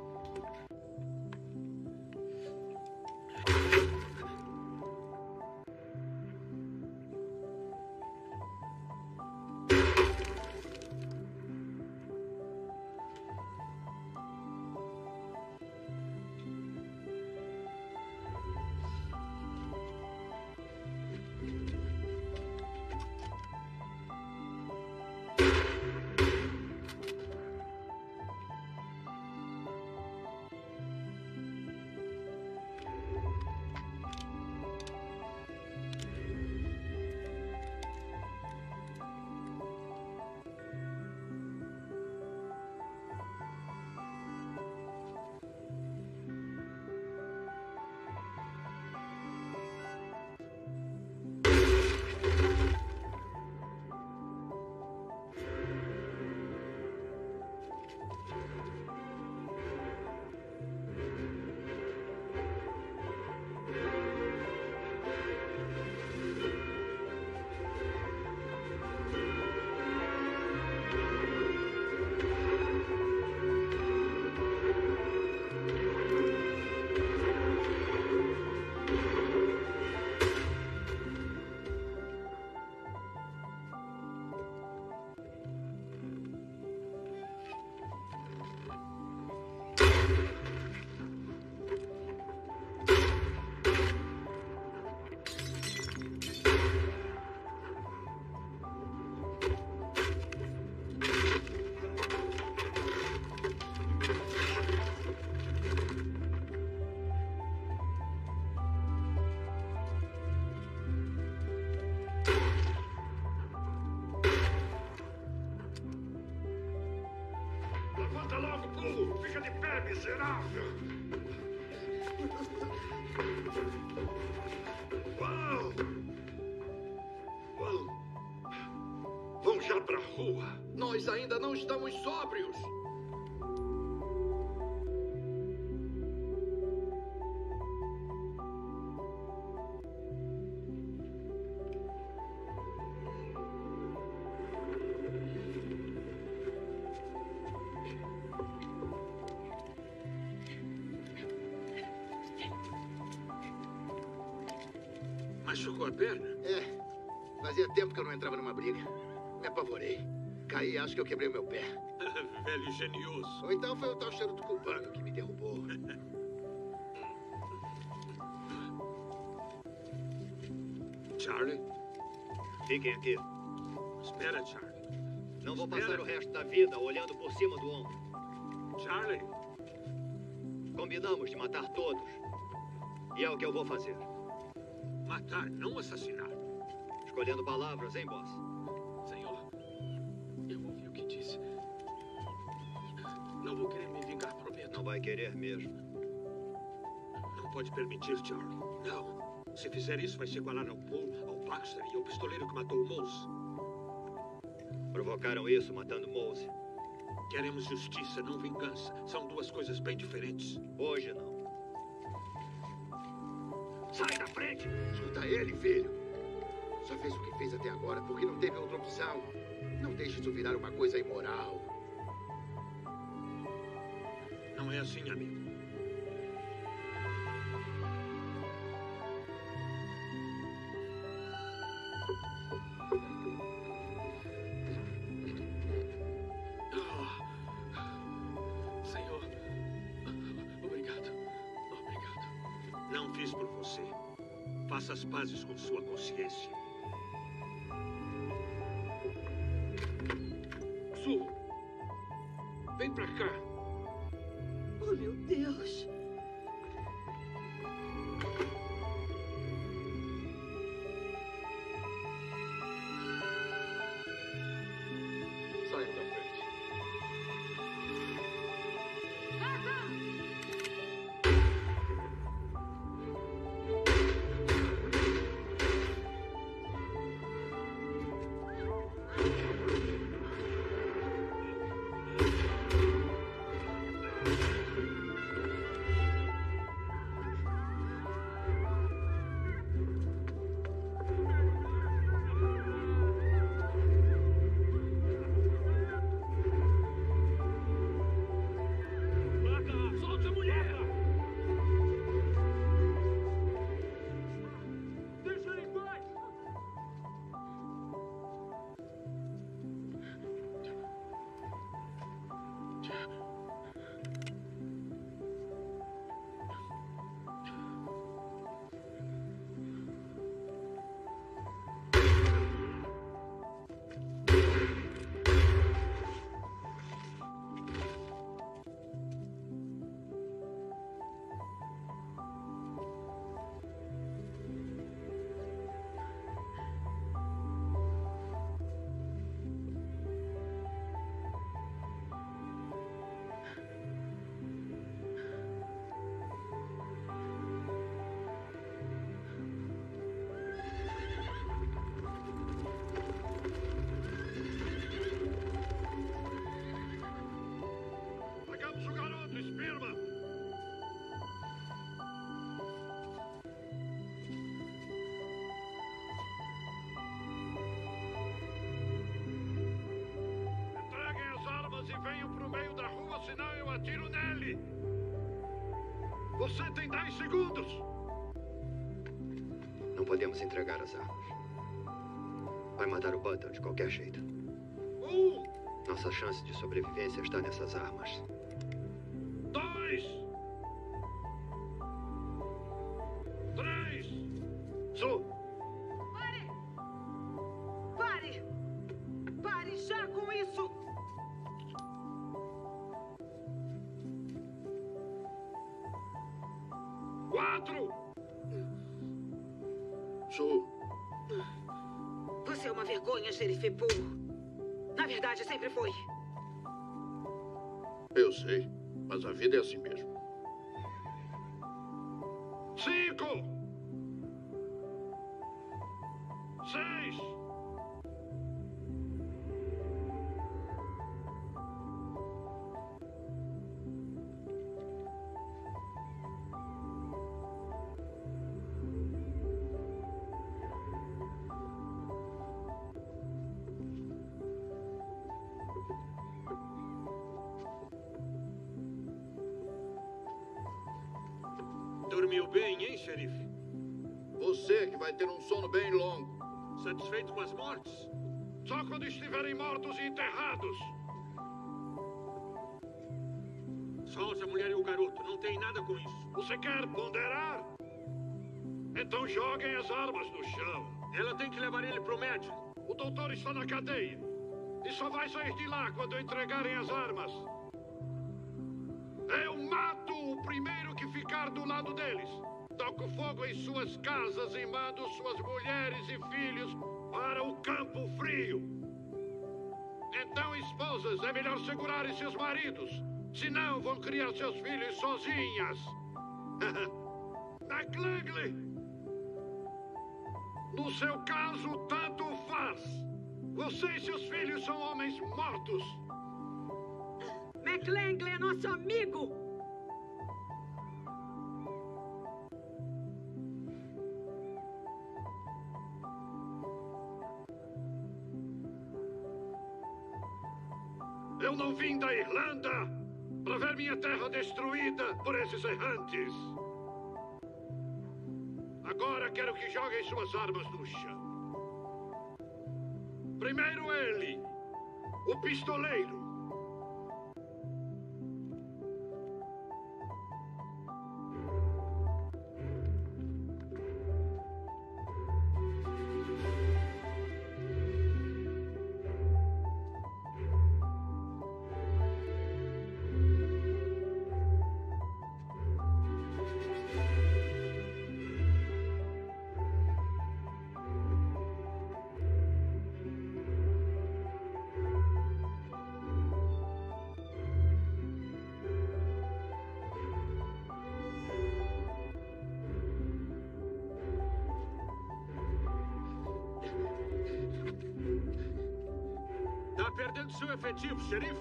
Levanta logo, burro! Fica de pé, miserável! Uau! Uau! Vamos já pra rua! Nós ainda não estamos sóbrios! Machucou a perna? É. Fazia tempo que eu não entrava numa briga. Me apavorei. Caí e acho que eu quebrei o meu pé. Velho genioso. Ou então foi o tal cheiro do cubano que me derrubou. Charlie? Fiquem aqui. Espera, Charlie. Não vou Espera. passar o resto da vida olhando por cima do ombro. Charlie? Combinamos de matar todos. E é o que eu vou fazer. Matar, não assassinar. Escolhendo palavras, hein, boss? Senhor, eu ouvi o que disse. Não vou querer me vingar, prometo. Não vai querer mesmo. Não pode permitir, Charlie. Não. Se fizer isso, vai se igualar ao Paul, ao Baxter e ao pistoleiro que matou o Mose. Provocaram isso matando Mose. Queremos justiça, não vingança. São duas coisas bem diferentes. Hoje não. Sai da frente! Escuta ele, filho. Só fez o que fez até agora porque não teve outra opção. Não deixe isso virar uma coisa imoral. Não é assim, amigo. Senhor, obrigado. Obrigado. Não fiz por você. Faça as pazes com sua consciência. Su, vem pra cá. Oh, meu Deus. Saia da frente. atiro nele! Você tem dez segundos! Não podemos entregar as armas. Vai matar o Button de qualquer jeito. Um! Nossa chance de sobrevivência está nessas armas. Dois! Três! Su! Pare! Pare! Pare já com isso! Quatro! Su! Você é uma vergonha, xerife Poole. Na verdade, sempre foi. Eu sei, mas a vida é assim mesmo. Cinco! Seis! Dormiu bem, hein, xerife? Você que vai ter um sono bem longo. Satisfeito com as mortes? Só quando estiverem mortos e enterrados. Solte a mulher e o garoto. Não tem nada com isso. Você quer ponderar? Então joguem as armas no chão. Ela tem que levar ele pro médico. O doutor está na cadeia. E só vai sair de lá quando entregarem as armas. Eu mato o primeiro que ficar do lado deles. Toco fogo em suas casas e mando suas mulheres e filhos para o campo frio. Então, esposas, é melhor segurarem seus maridos. Senão vão criar seus filhos sozinhas. McLangley! No seu caso, tanto faz. Você e seus filhos são homens mortos. McLangley é nosso amigo! Eu não vim da Irlanda para ver minha terra destruída por esses errantes. Agora quero que joguem suas armas no chão. Primeiro ele, o pistoleiro. Tá perdendo seu efetivo, xerife.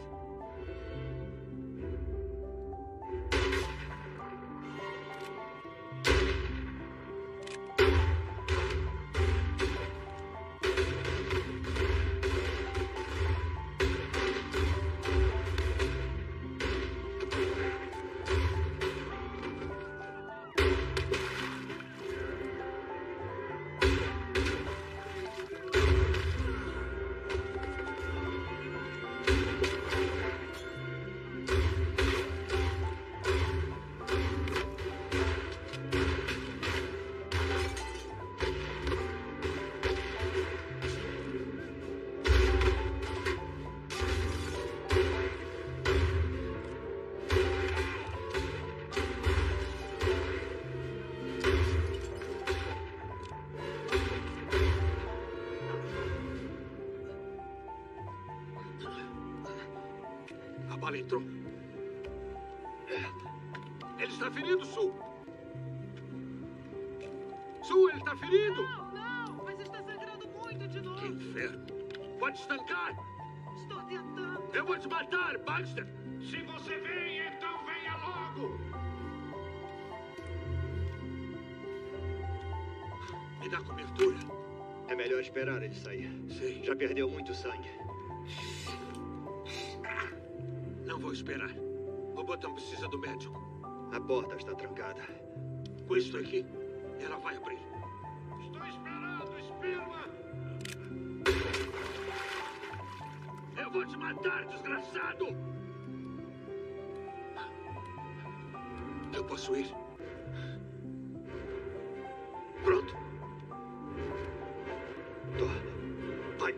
A bala entrou. Ele está ferido, Su. Su, ele está ferido. Não, não, mas está sangrando muito de novo. Que inferno. Pode estancar. Estou tentando. Eu vou te matar, Baxter. Se você vem, então venha logo. Me dá cobertura. É melhor esperar ele sair. Sim. Já perdeu muito sangue. Não vou esperar. O Higginbotham precisa do médico. A porta está trancada. Com isso aqui, ela vai abrir. Estou esperando, Spearman! Eu vou te matar, desgraçado! Eu posso ir? Pronto. Tô. Vai.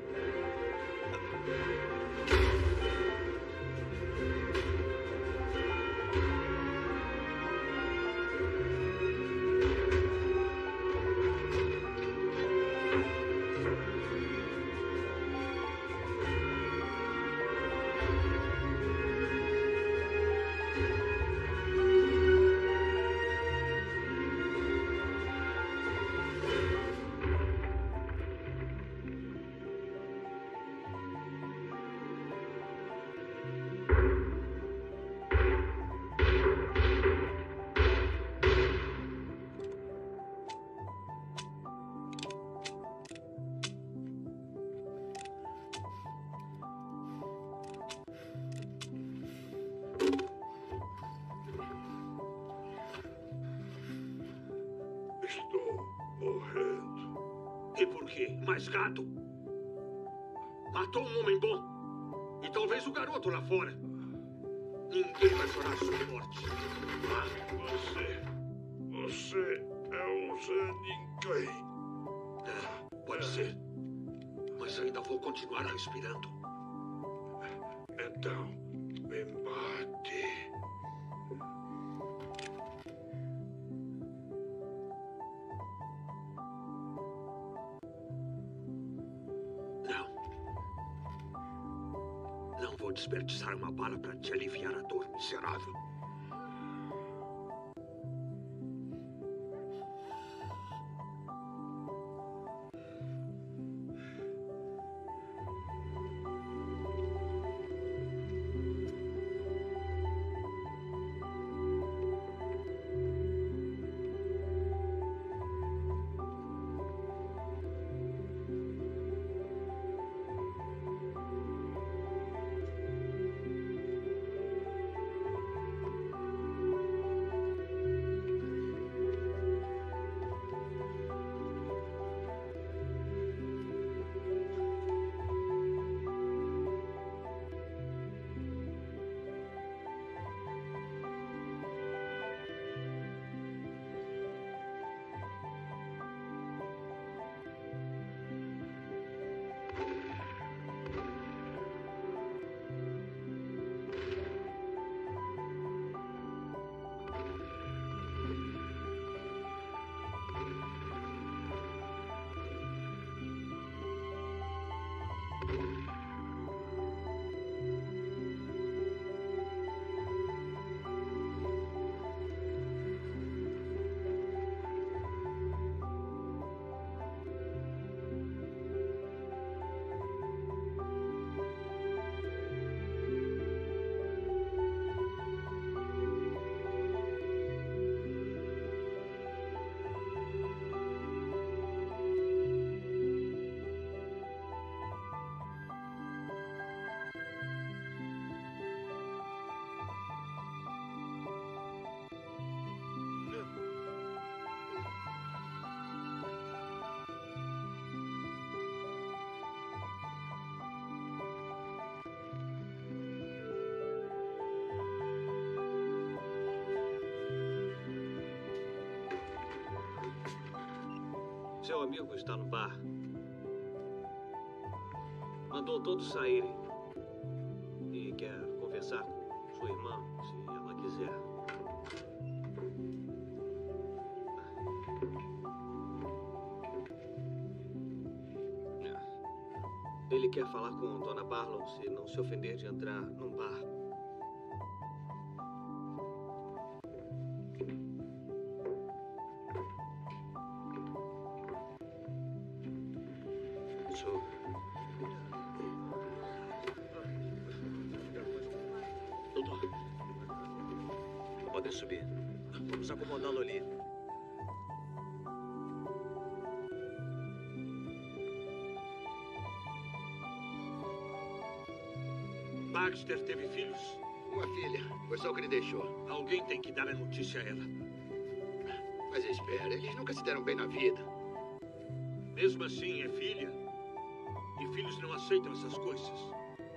Estou morrendo. E por quê? Mais gato? Matou um homem bom. E talvez o garoto lá fora. Ninguém vai chorar sua morte. Você... Você é um Zé Ninguém. É, pode ser. Mas ainda vou continuar respirando. Então, me mate. Não. Não vou desperdiçar uma bala para te aliviar a dor, miserável. Seu amigo está no bar. Mandou todos saírem. E quer conversar com sua irmã, se ela quiser. Ele quer falar com Dona Barlow, se não se ofender de entrar num bar. Doutor, podem subir. Vamos acomodá-lo ali. Baxter teve filhos? Uma filha. Foi só o que ele deixou. Alguém tem que dar a notícia a ela. Mas espera, eles nunca se deram bem na vida. Mesmo assim, é filha. E filhos não aceitam essas coisas.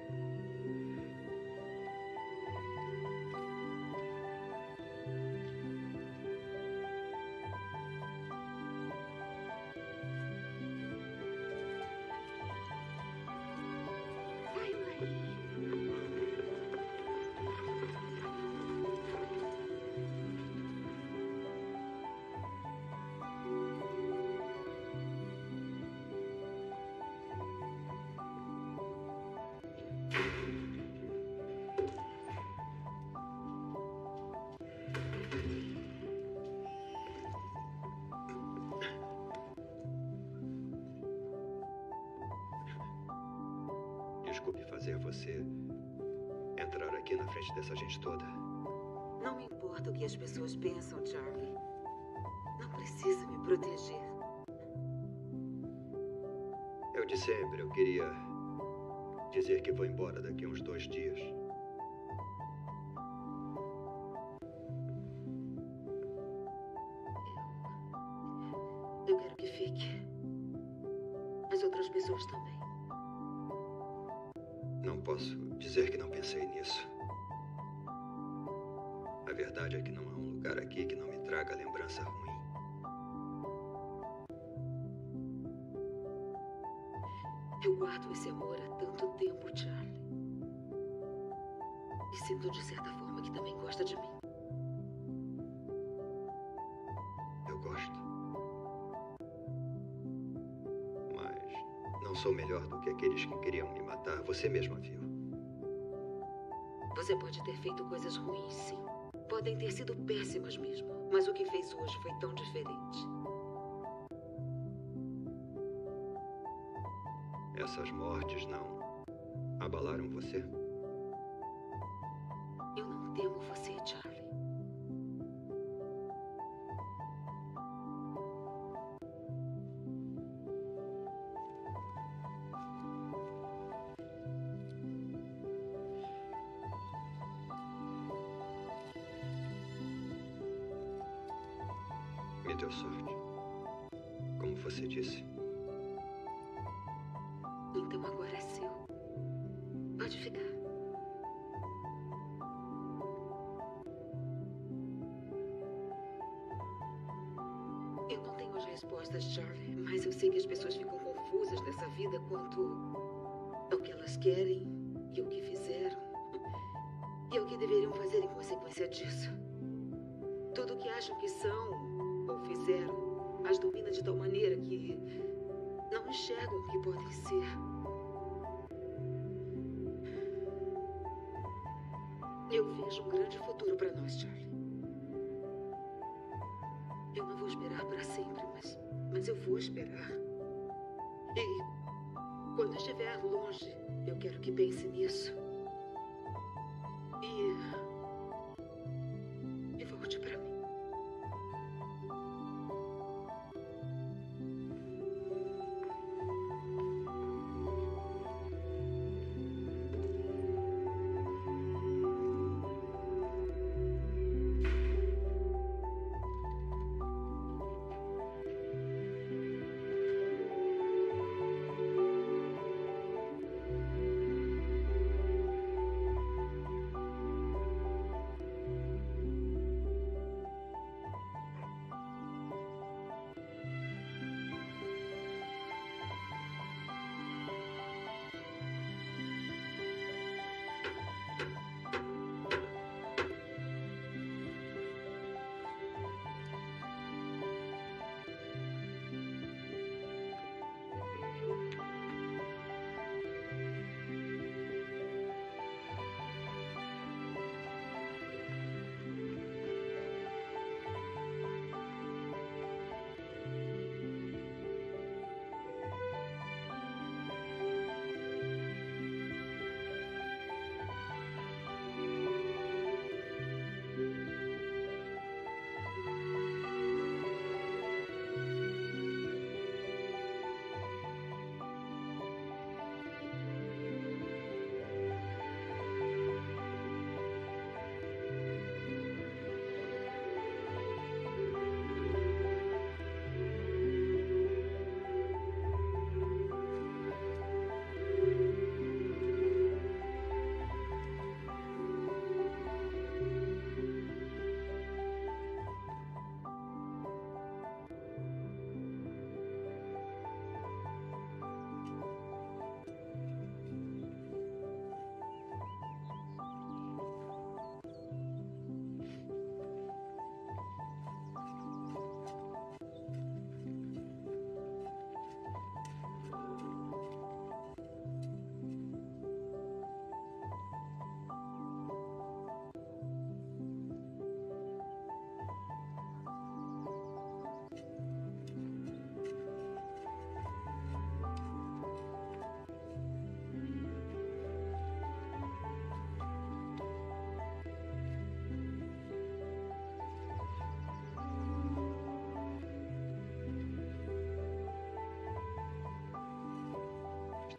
Desculpe fazer você entrar aqui na frente dessa gente toda. Não me importa o que as pessoas pensam, Charlie. Não precisa me proteger. Eu de sempre, eu queria dizer que vou embora daqui a uns dois dias. Eu quero que fique. As outras pessoas também. Não posso dizer que não pensei nisso. A verdade é que não há um lugar aqui que não me traga lembrança ruim. Eu guardo esse amor há tanto tempo, Charlie. E sinto de certa forma que também gosta de mim. Eu gosto. Mas não sou melhor do que aqueles que queriam me matar. Você mesma viu. Você pode ter feito coisas ruins, sim. Podem ter sido péssimas mesmo. Mas o que fez hoje foi tão diferente. Essas mortes não abalaram você? Eu não temo você, Charlie. Me deu sorte. Como você disse. Então agora é seu. Pode ficar. Eu não tenho as respostas, Charlie, mas eu sei que as pessoas ficam confusas nessa vida quanto ao que elas querem e o que fizeram e o que deveriam fazer em consequência disso. Tudo o que acham que são ou fizeram as domina de tal maneira que não enxergam o que podem ser. Eu vejo um grande futuro para nós, Charlie. Eu não vou esperar para sempre, mas, mas eu vou esperar. E quando estiver longe, eu quero que pense nisso. E, e volte para mim.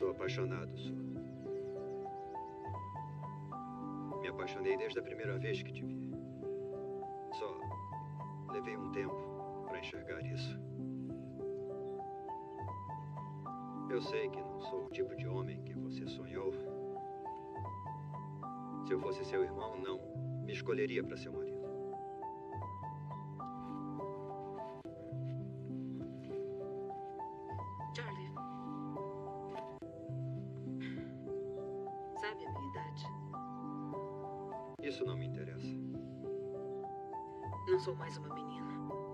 estou apaixonado, Sue. Me apaixonei desde a primeira vez que te vi. Só levei um tempo para enxergar isso. Eu sei que não sou o tipo de homem que você sonhou. Se eu fosse seu irmão, não me escolheria para seu marido. Charlie, sabe a minha idade? Isso não me interessa. Não sou mais uma menina.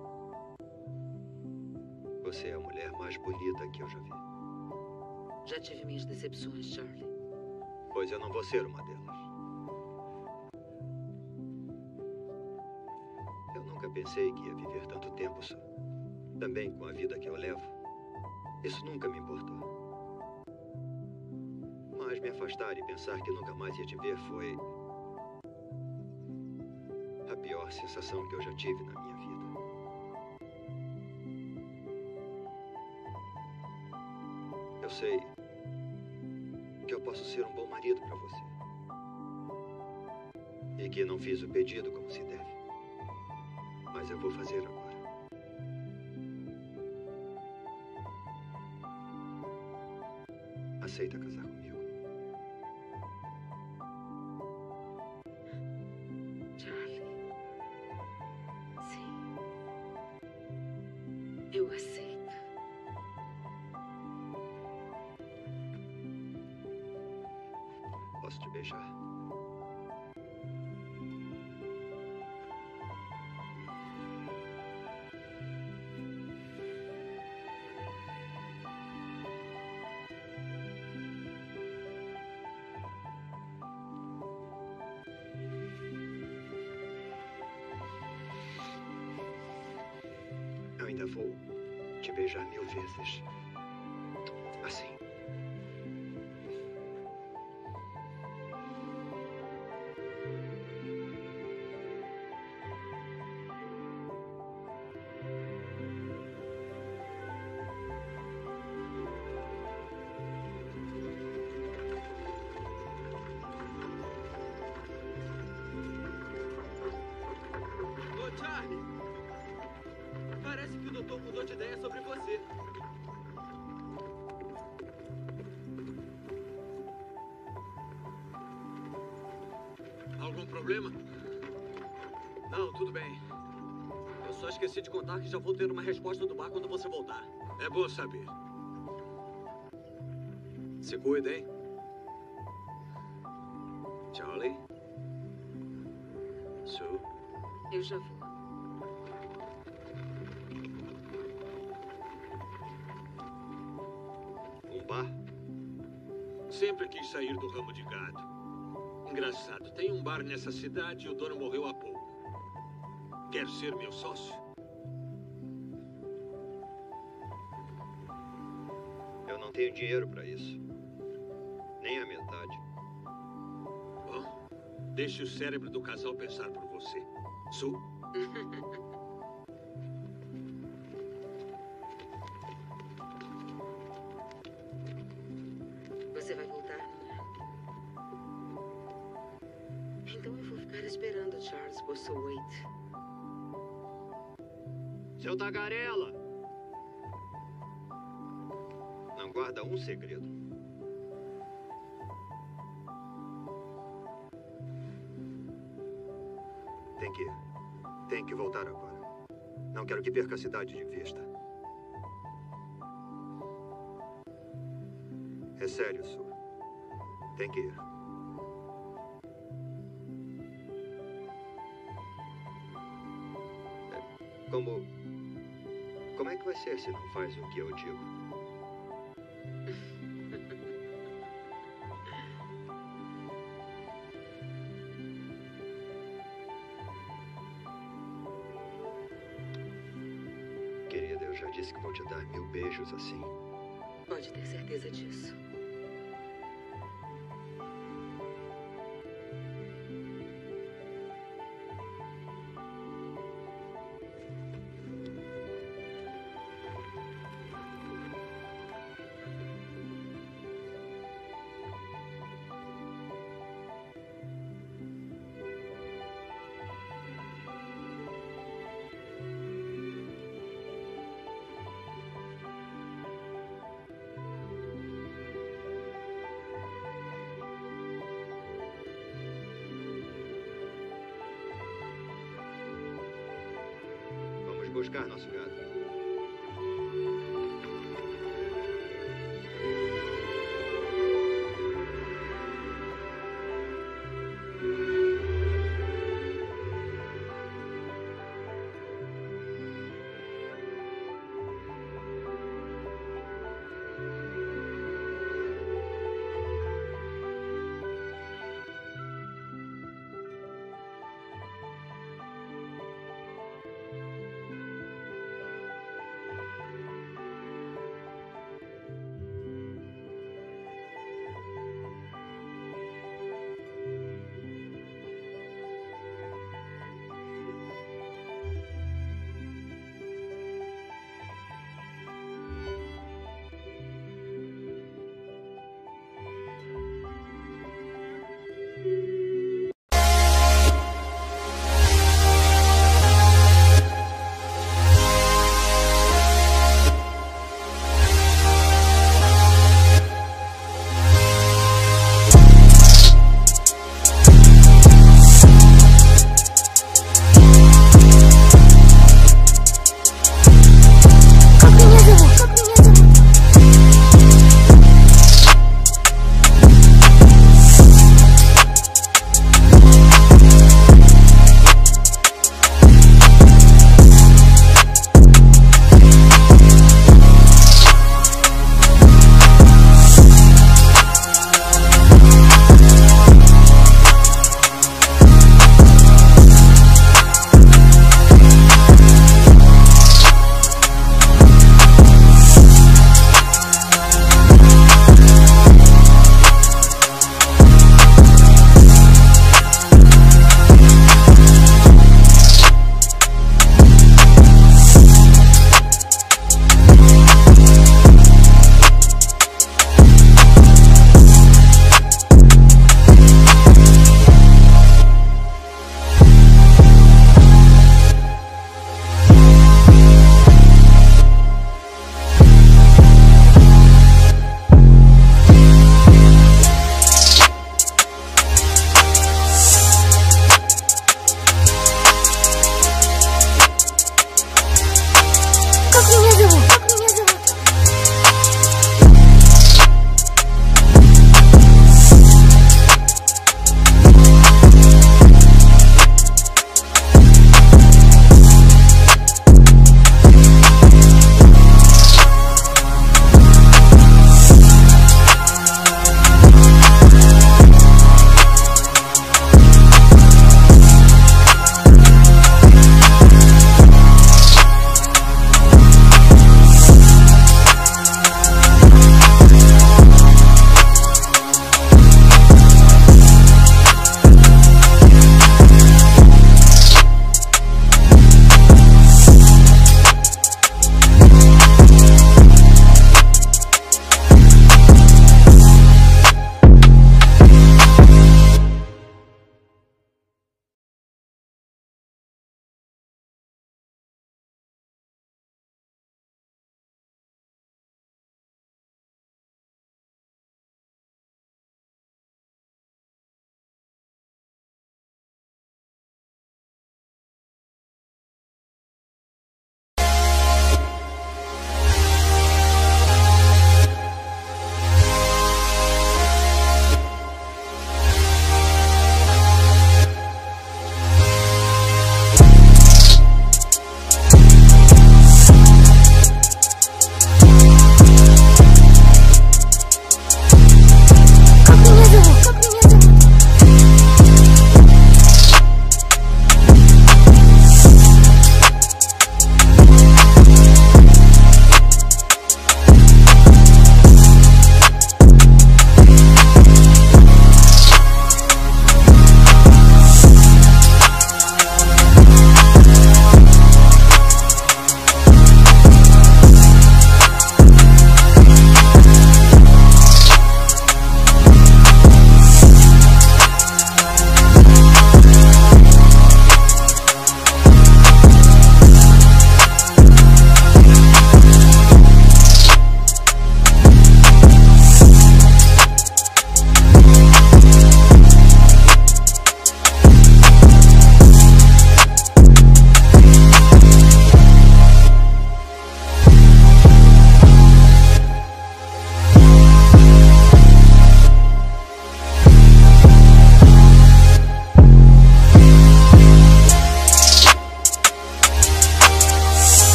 Você é a mulher mais bonita que eu já vi. Já tive minhas decepções, Charlie. Pois eu não vou ser uma delas. Eu nunca pensei que ia viver tanto tempo só. Também com a vida que eu levo. Isso nunca me importou. Mas me afastar e pensar que nunca mais ia te ver foi a pior sensação que eu já tive na minha vida. Eu sei que eu posso ser um bom marido para você. E que não fiz o pedido como se deve. Mas eu vou fazer agora. Aceita casar comigo? Charlie. Sim. Eu aceito. Posso te beijar? Eu ainda vou te beijar mil vezes. Assim. Ô, Charlie! Parece que o doutor mudou de ideia sobre você. Algum problema? Não, tudo bem. Eu só esqueci de contar que já vou ter uma resposta do bar quando você voltar. É bom saber. Se cuida, hein? Charlie? Sue? Eu já vou. Um bar? Sempre quis sair do ramo de gado. Engraçado, tem um bar nessa cidade e o dono morreu há pouco. Quer ser meu sócio? Eu não tenho dinheiro para isso. Nem a metade. Bom, deixe o cérebro do casal pensar por você. Sue? Você vai voltar, não é? Então eu vou ficar esperando Charles Boswaite. Seu tagarela! Não guarda um segredo. Tem que... Tem que voltar agora. Não quero que perca a cidade de vista. É sério, Sue. Tem que ir. É, como... Como é que vai ser se não faz o que eu digo? Querida, eu já disse que vou te dar mil beijos assim. Pode ter certeza disso. buscar nosso gado.